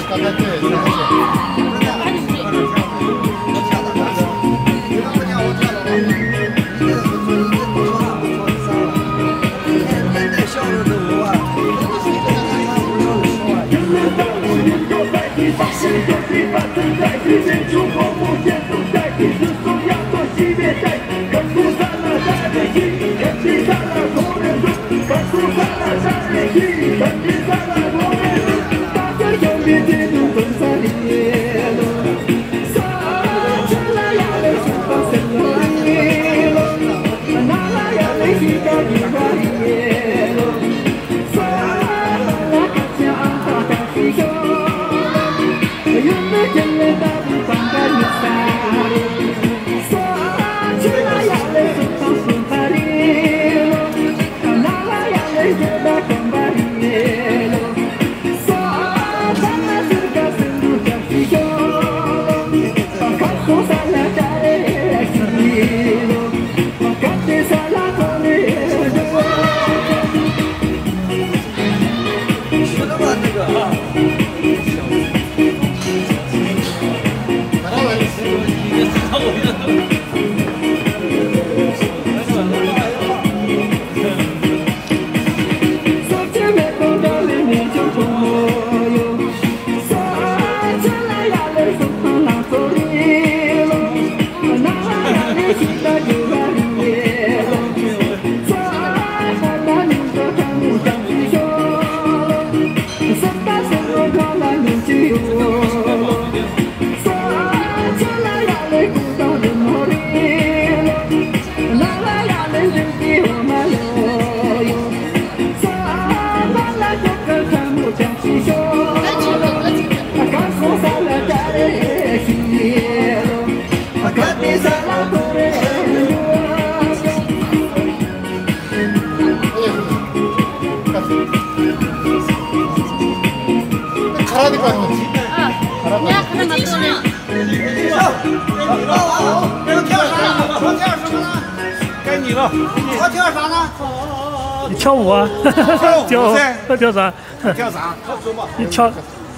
你跳舞啊？跳舞？跳啥？ 跳啥？ 你跳。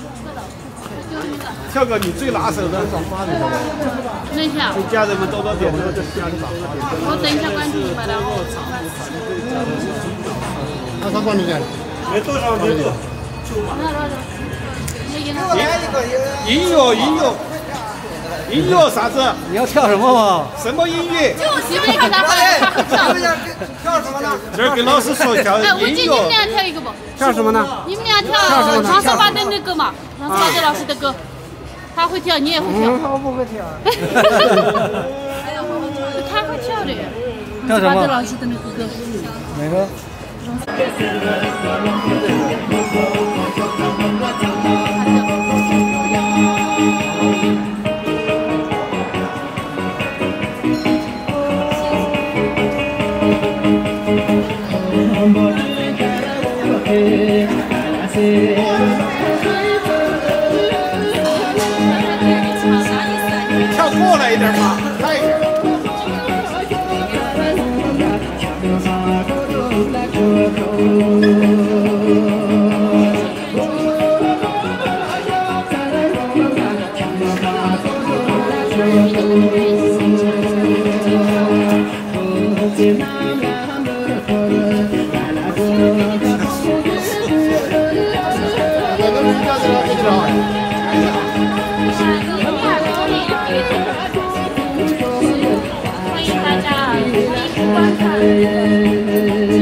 跳个你最拿手的。 等一下。 给家人们多多点头。 我等一下关注你吧，然后。 他上关注点。没多少，没多。音乐，音乐。音乐啥子？ 你要跳什么嘛？ 什么音乐？ 就随便给他放，他会跳。 跳什么呢？这儿给老师说一跳音乐。 哎，我姐，你们俩跳一个不？ 跳什么呢？ 你们俩跳长沙巴的那个嘛，长沙巴的老师的歌，他会跳，你也会跳。 我不会跳。 他会跳的。 跳什么？ 巴的老师的那个歌。 哪个？ 跳过来一点嘛，快一点。 欢迎大家观看。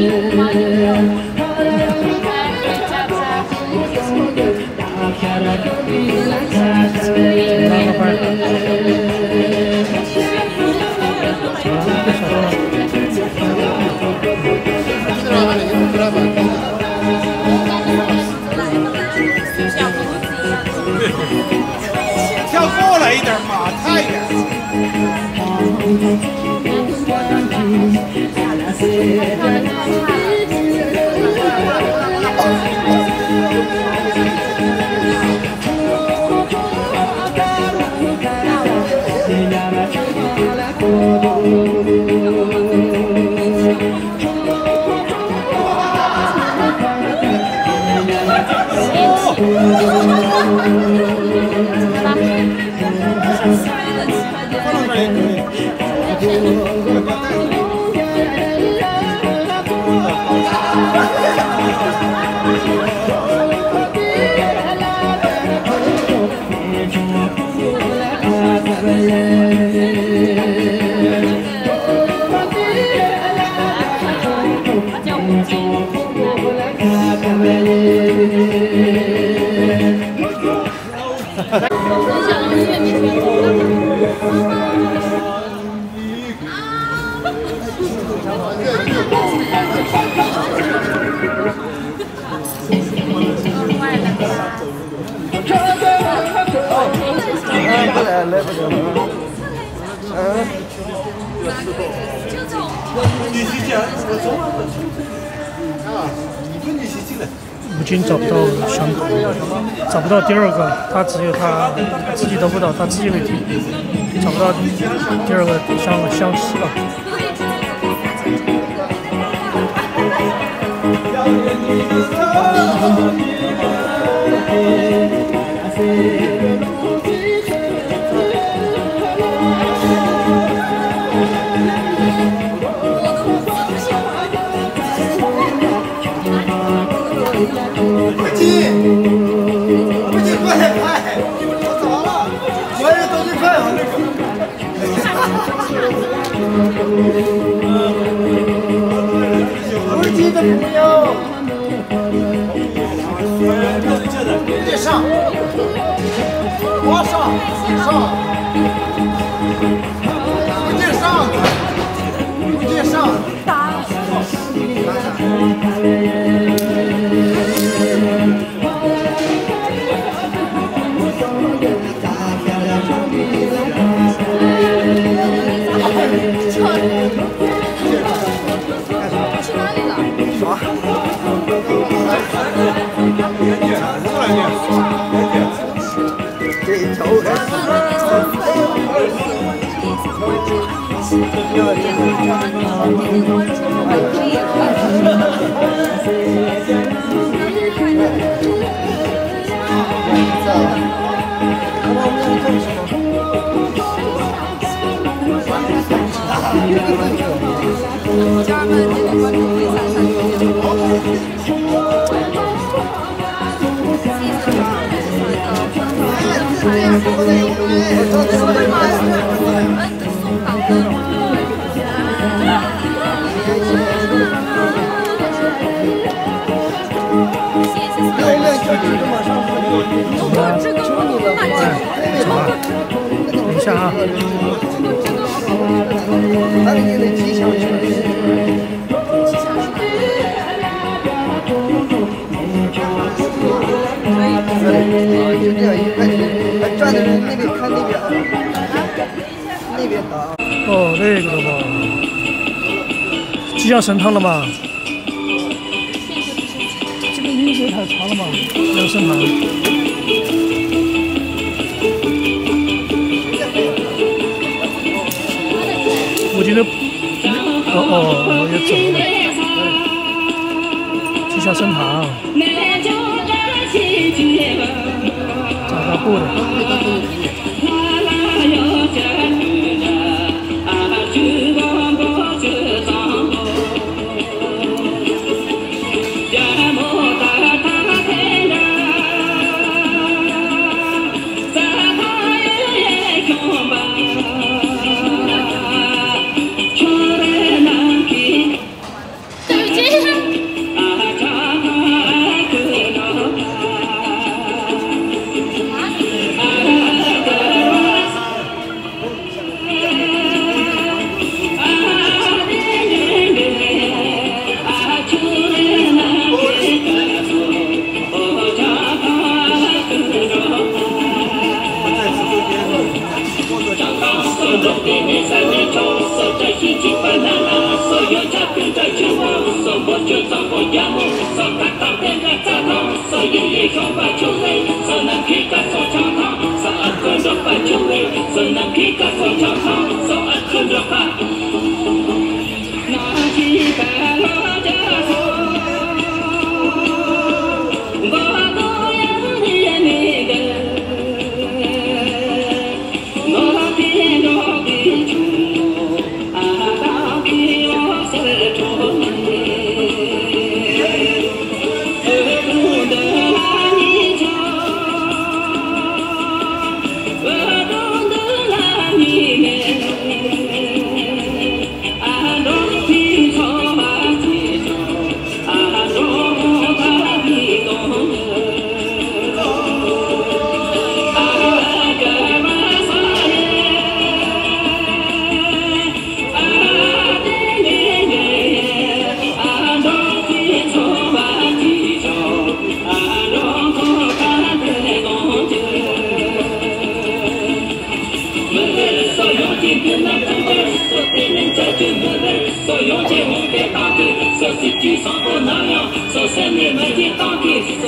跳过来一点嘛，太远。 哦吴军找不到伤口，找不到第二个，他只有他自己得不到，他自己会踢，找不到第二个相相似了。 不进，不进，快点拍！我走了，所有人都去拍我这个。不是进的不要，你上，我上，上，不进上，不进上，打。 去哪里了？ 啥？这一条家人们，这个关注微信上等一下啊。 那你得吉祥去。就这样一块钱，还转的人那边看那边啊，那边打。 哦，那个的吧，吉祥神汤了吗？这个音节太长了嘛，那个神汤。我觉得，哦哦，我也走了。吉祥神汤。找到布的。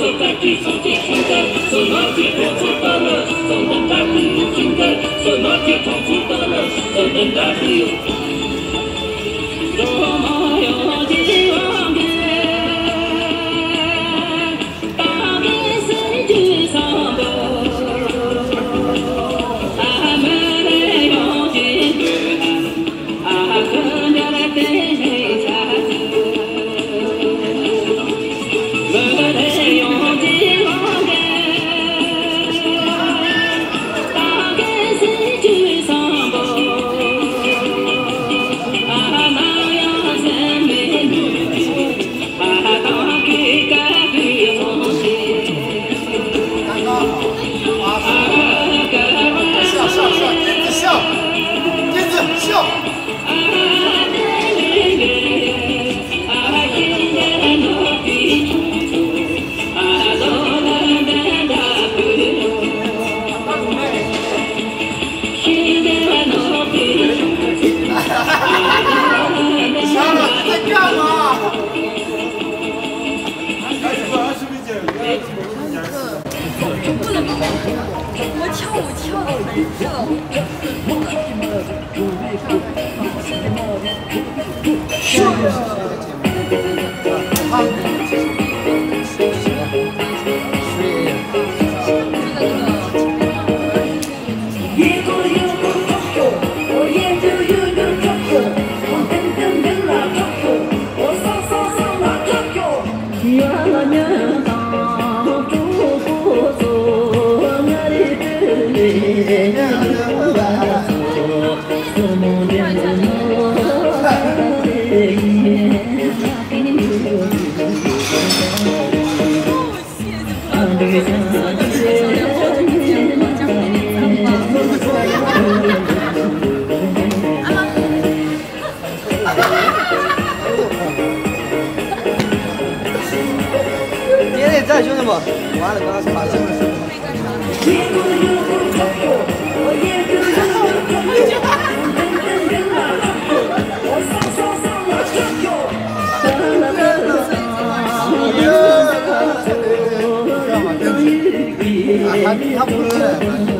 我跳舞跳的别得在兄弟们，完了刚刚卡线了。 他他不是。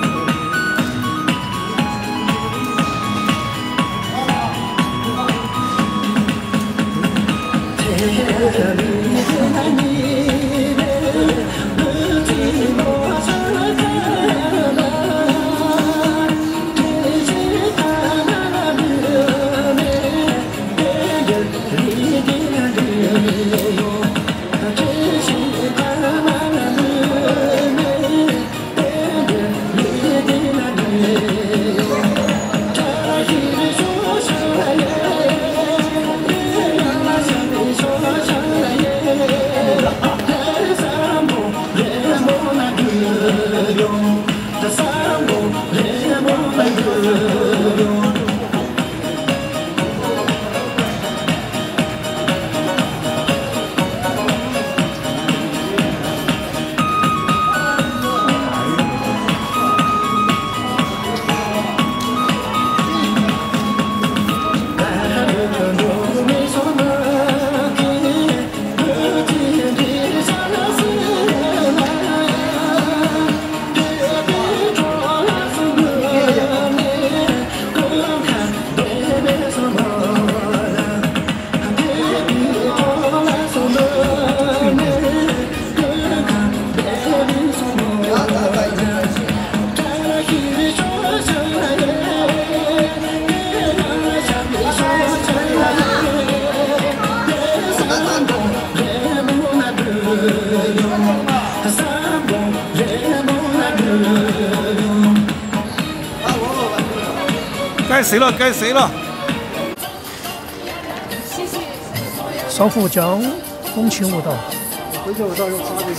啊！ 该谁了？该谁了？ 少妇江风情舞蹈。 风情舞蹈有啥的？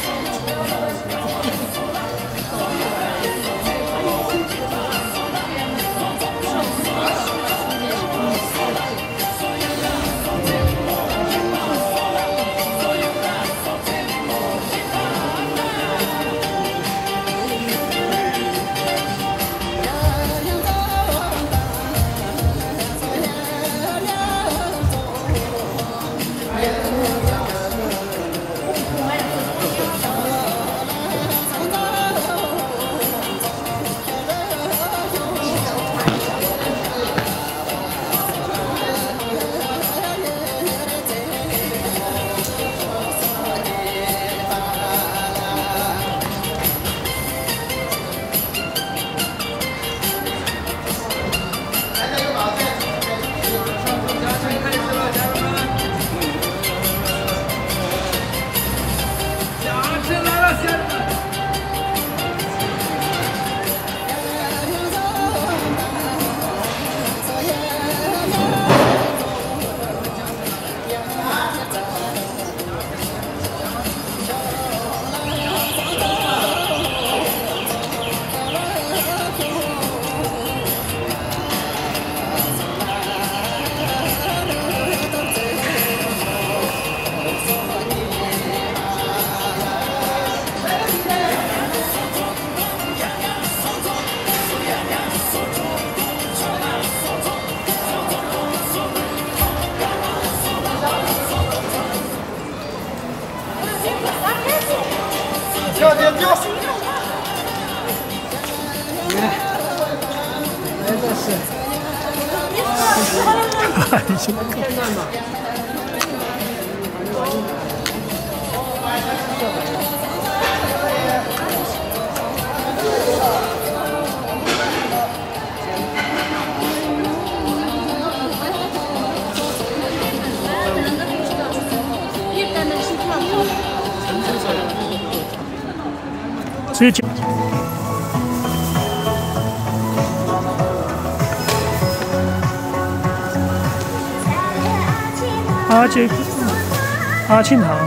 跳跳跳！ 真的是，天哪嘛！ 直接讲。阿杰阿庆堂。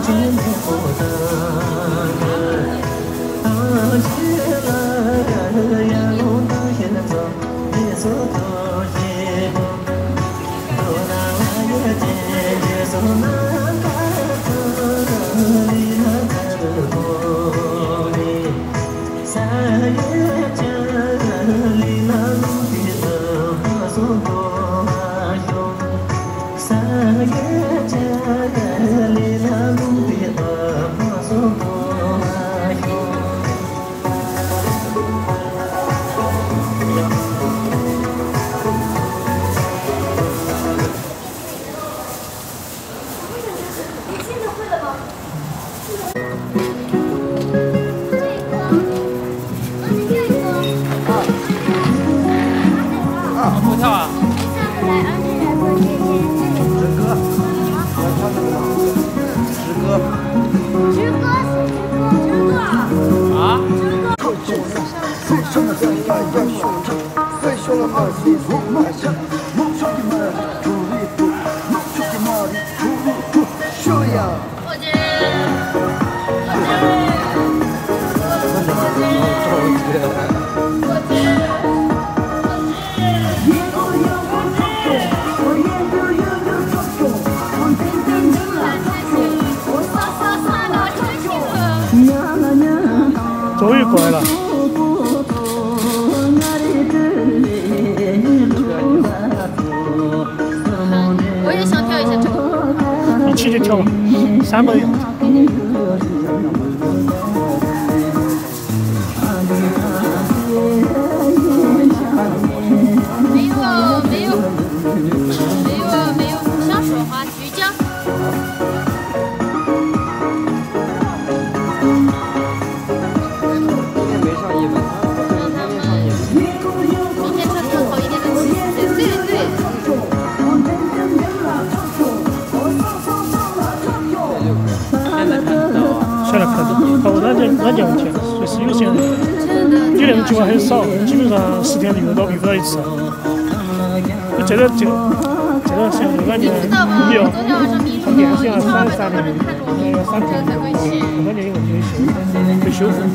终于过来了。 我也想跳一下这个。 一起就跳吧，三百元。 没有没有没有没有，不想说话，继续讲。 软件软件问题，所以是有些人，有那种情况很少，基本上十天遇到遇不到一次。这个这个这个像软件没有，充电是要三三年，要三天，软件有问题会修复。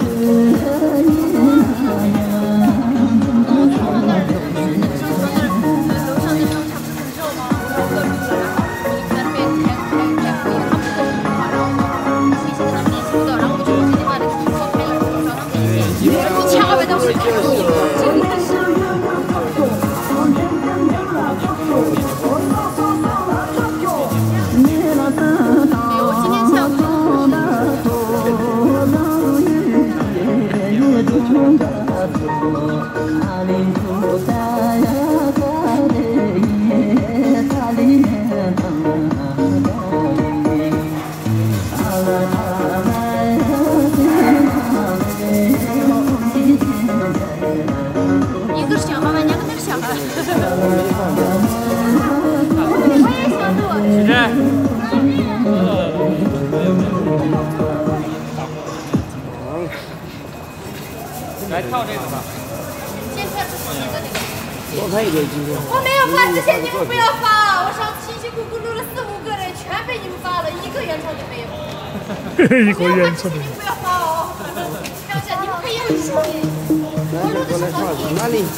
来跳这个吧。 多拍一点今天。 我没有发之前你们不要发，我上次辛辛苦苦录了四五个人，全被你们发了，一个原创都没有。 一个原创都没有。 不要发哦。看一下你们可以很熟练。我录的是好听。 哪里？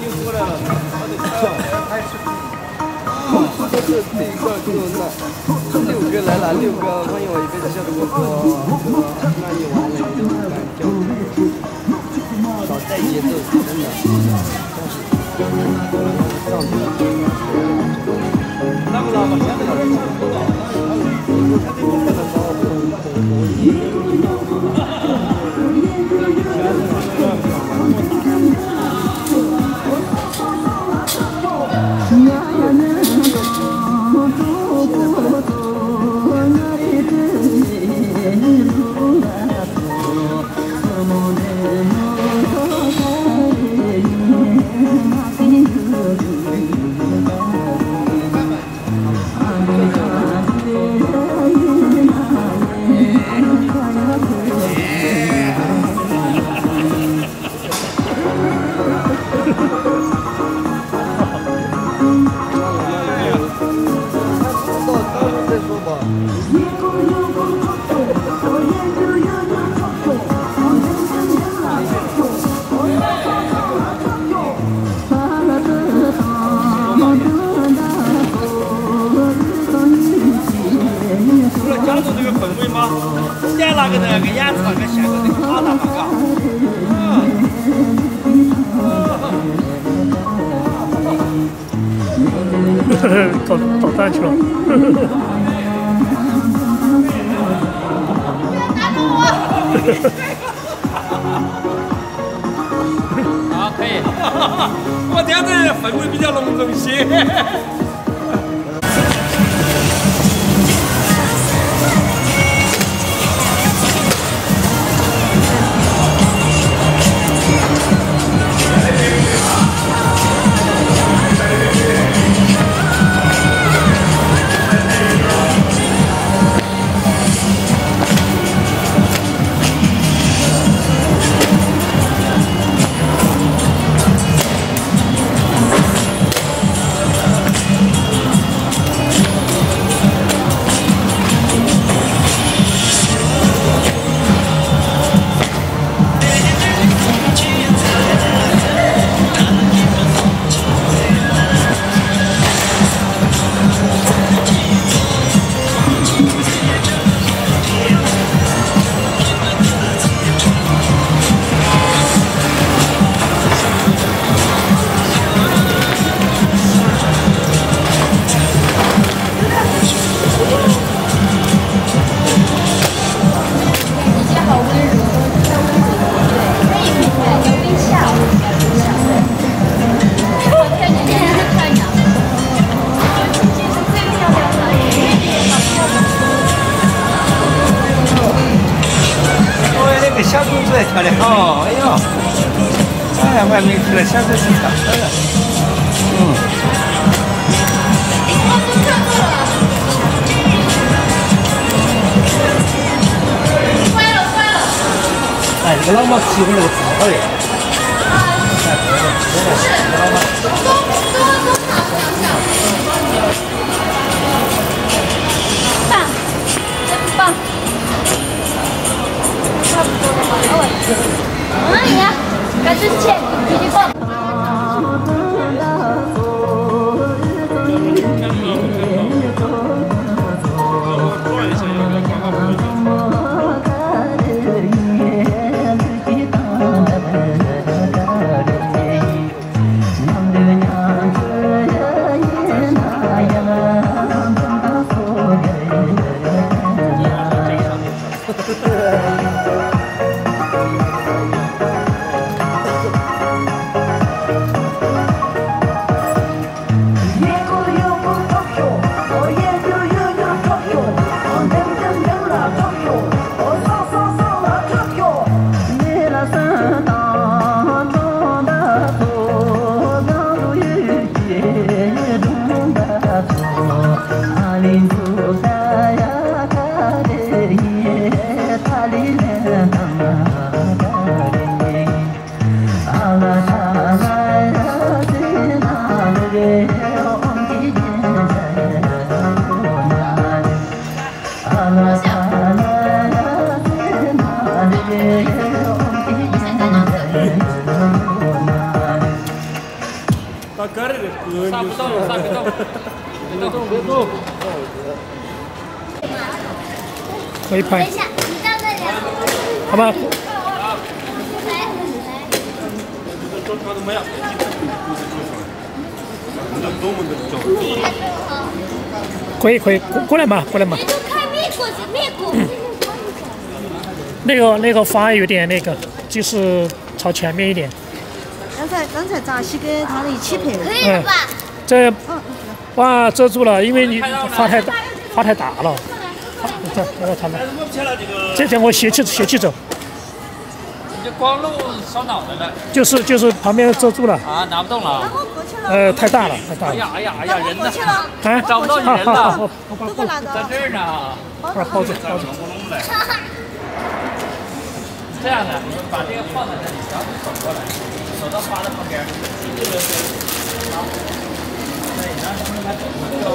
这是第一个就那六个来了，六个欢迎我一辈子笑的哥哥，那你完了你就不敢叫，少带节奏，真的。上去了。那么老板， 了加入这个氛围吗？先拿个那个演唱跟现场这个搭档嘛，嘎。 捣捣蛋去了。 好，可以。 我这样子氛围比较隆重些。 小公主跳得好，哎呦，哎，我还没去了，小公主跳的，嗯。 乖了乖了。 哎，这个老毛皮肤那个超好的。 不是，多多多长不想棒，真棒。差不多了吧？哦，哎呀，赶紧去，继续放。 到这儿的歌杀不动，杀不动，别动，别动。 可以拍。好吧。可以可以，过过来嘛，过来嘛。那个那个发有点那个，就是朝前面一点。 刚才刚才闸西跟他的一起拍。 可以了吧？ 这哇遮住了，因为你发太大，发太大了。这我看看，这天我斜起斜起走。 你这光路烧脑袋了。 就是就是旁边遮住了。 啊，拿不动了。 呃，太大了，太大了。 哎呀哎呀哎呀，人呢？ 啊， 找不到你人了。 在这儿呢。 包着包着。 这样的，你们把这个放在这里，然后走过来，走到花的旁边。好。对，然后他们来走过来。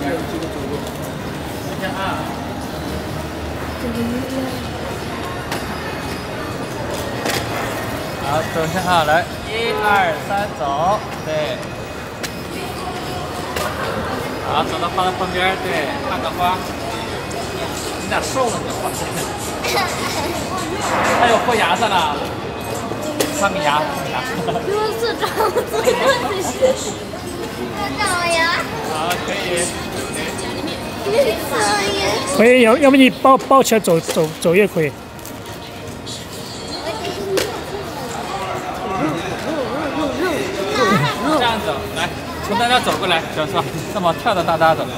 等一下啊。好，等一下啊，来，一二三，走，对。好，走到花的旁边，对，看个花。 点瘦了，你知道吗？还有豁牙子呢，上个牙，上个牙。 给我自找自找自找呀！ 好，可以。 可以，要要不你抱抱起来走走走也可以。 这样子，来，从那边走过来，小叔，这么跳的大大的。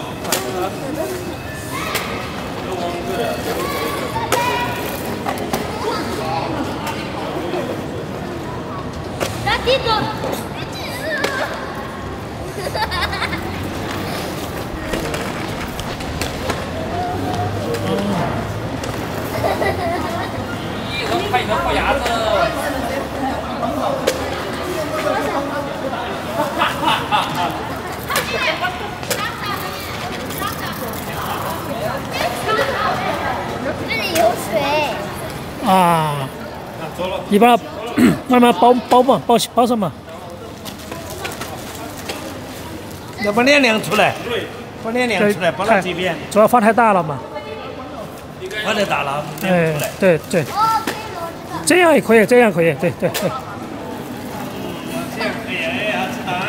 来，弟弟。 咦，我看你的豁牙子。哈哈哈哈！ 这里有水。 啊，你把它慢慢包包嘛，包包上嘛。 要把脸亮出来，把脸亮出来，把它这边。 主要放太大了嘛。 放太大了， 哎，对对。这样也可以，这样可以，对对对。 这样可以，哎呀，知道。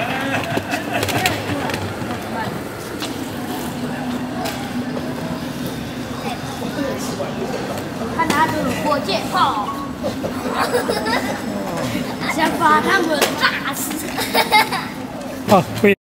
看他这个火箭炮，想把他们炸死。 好，可以。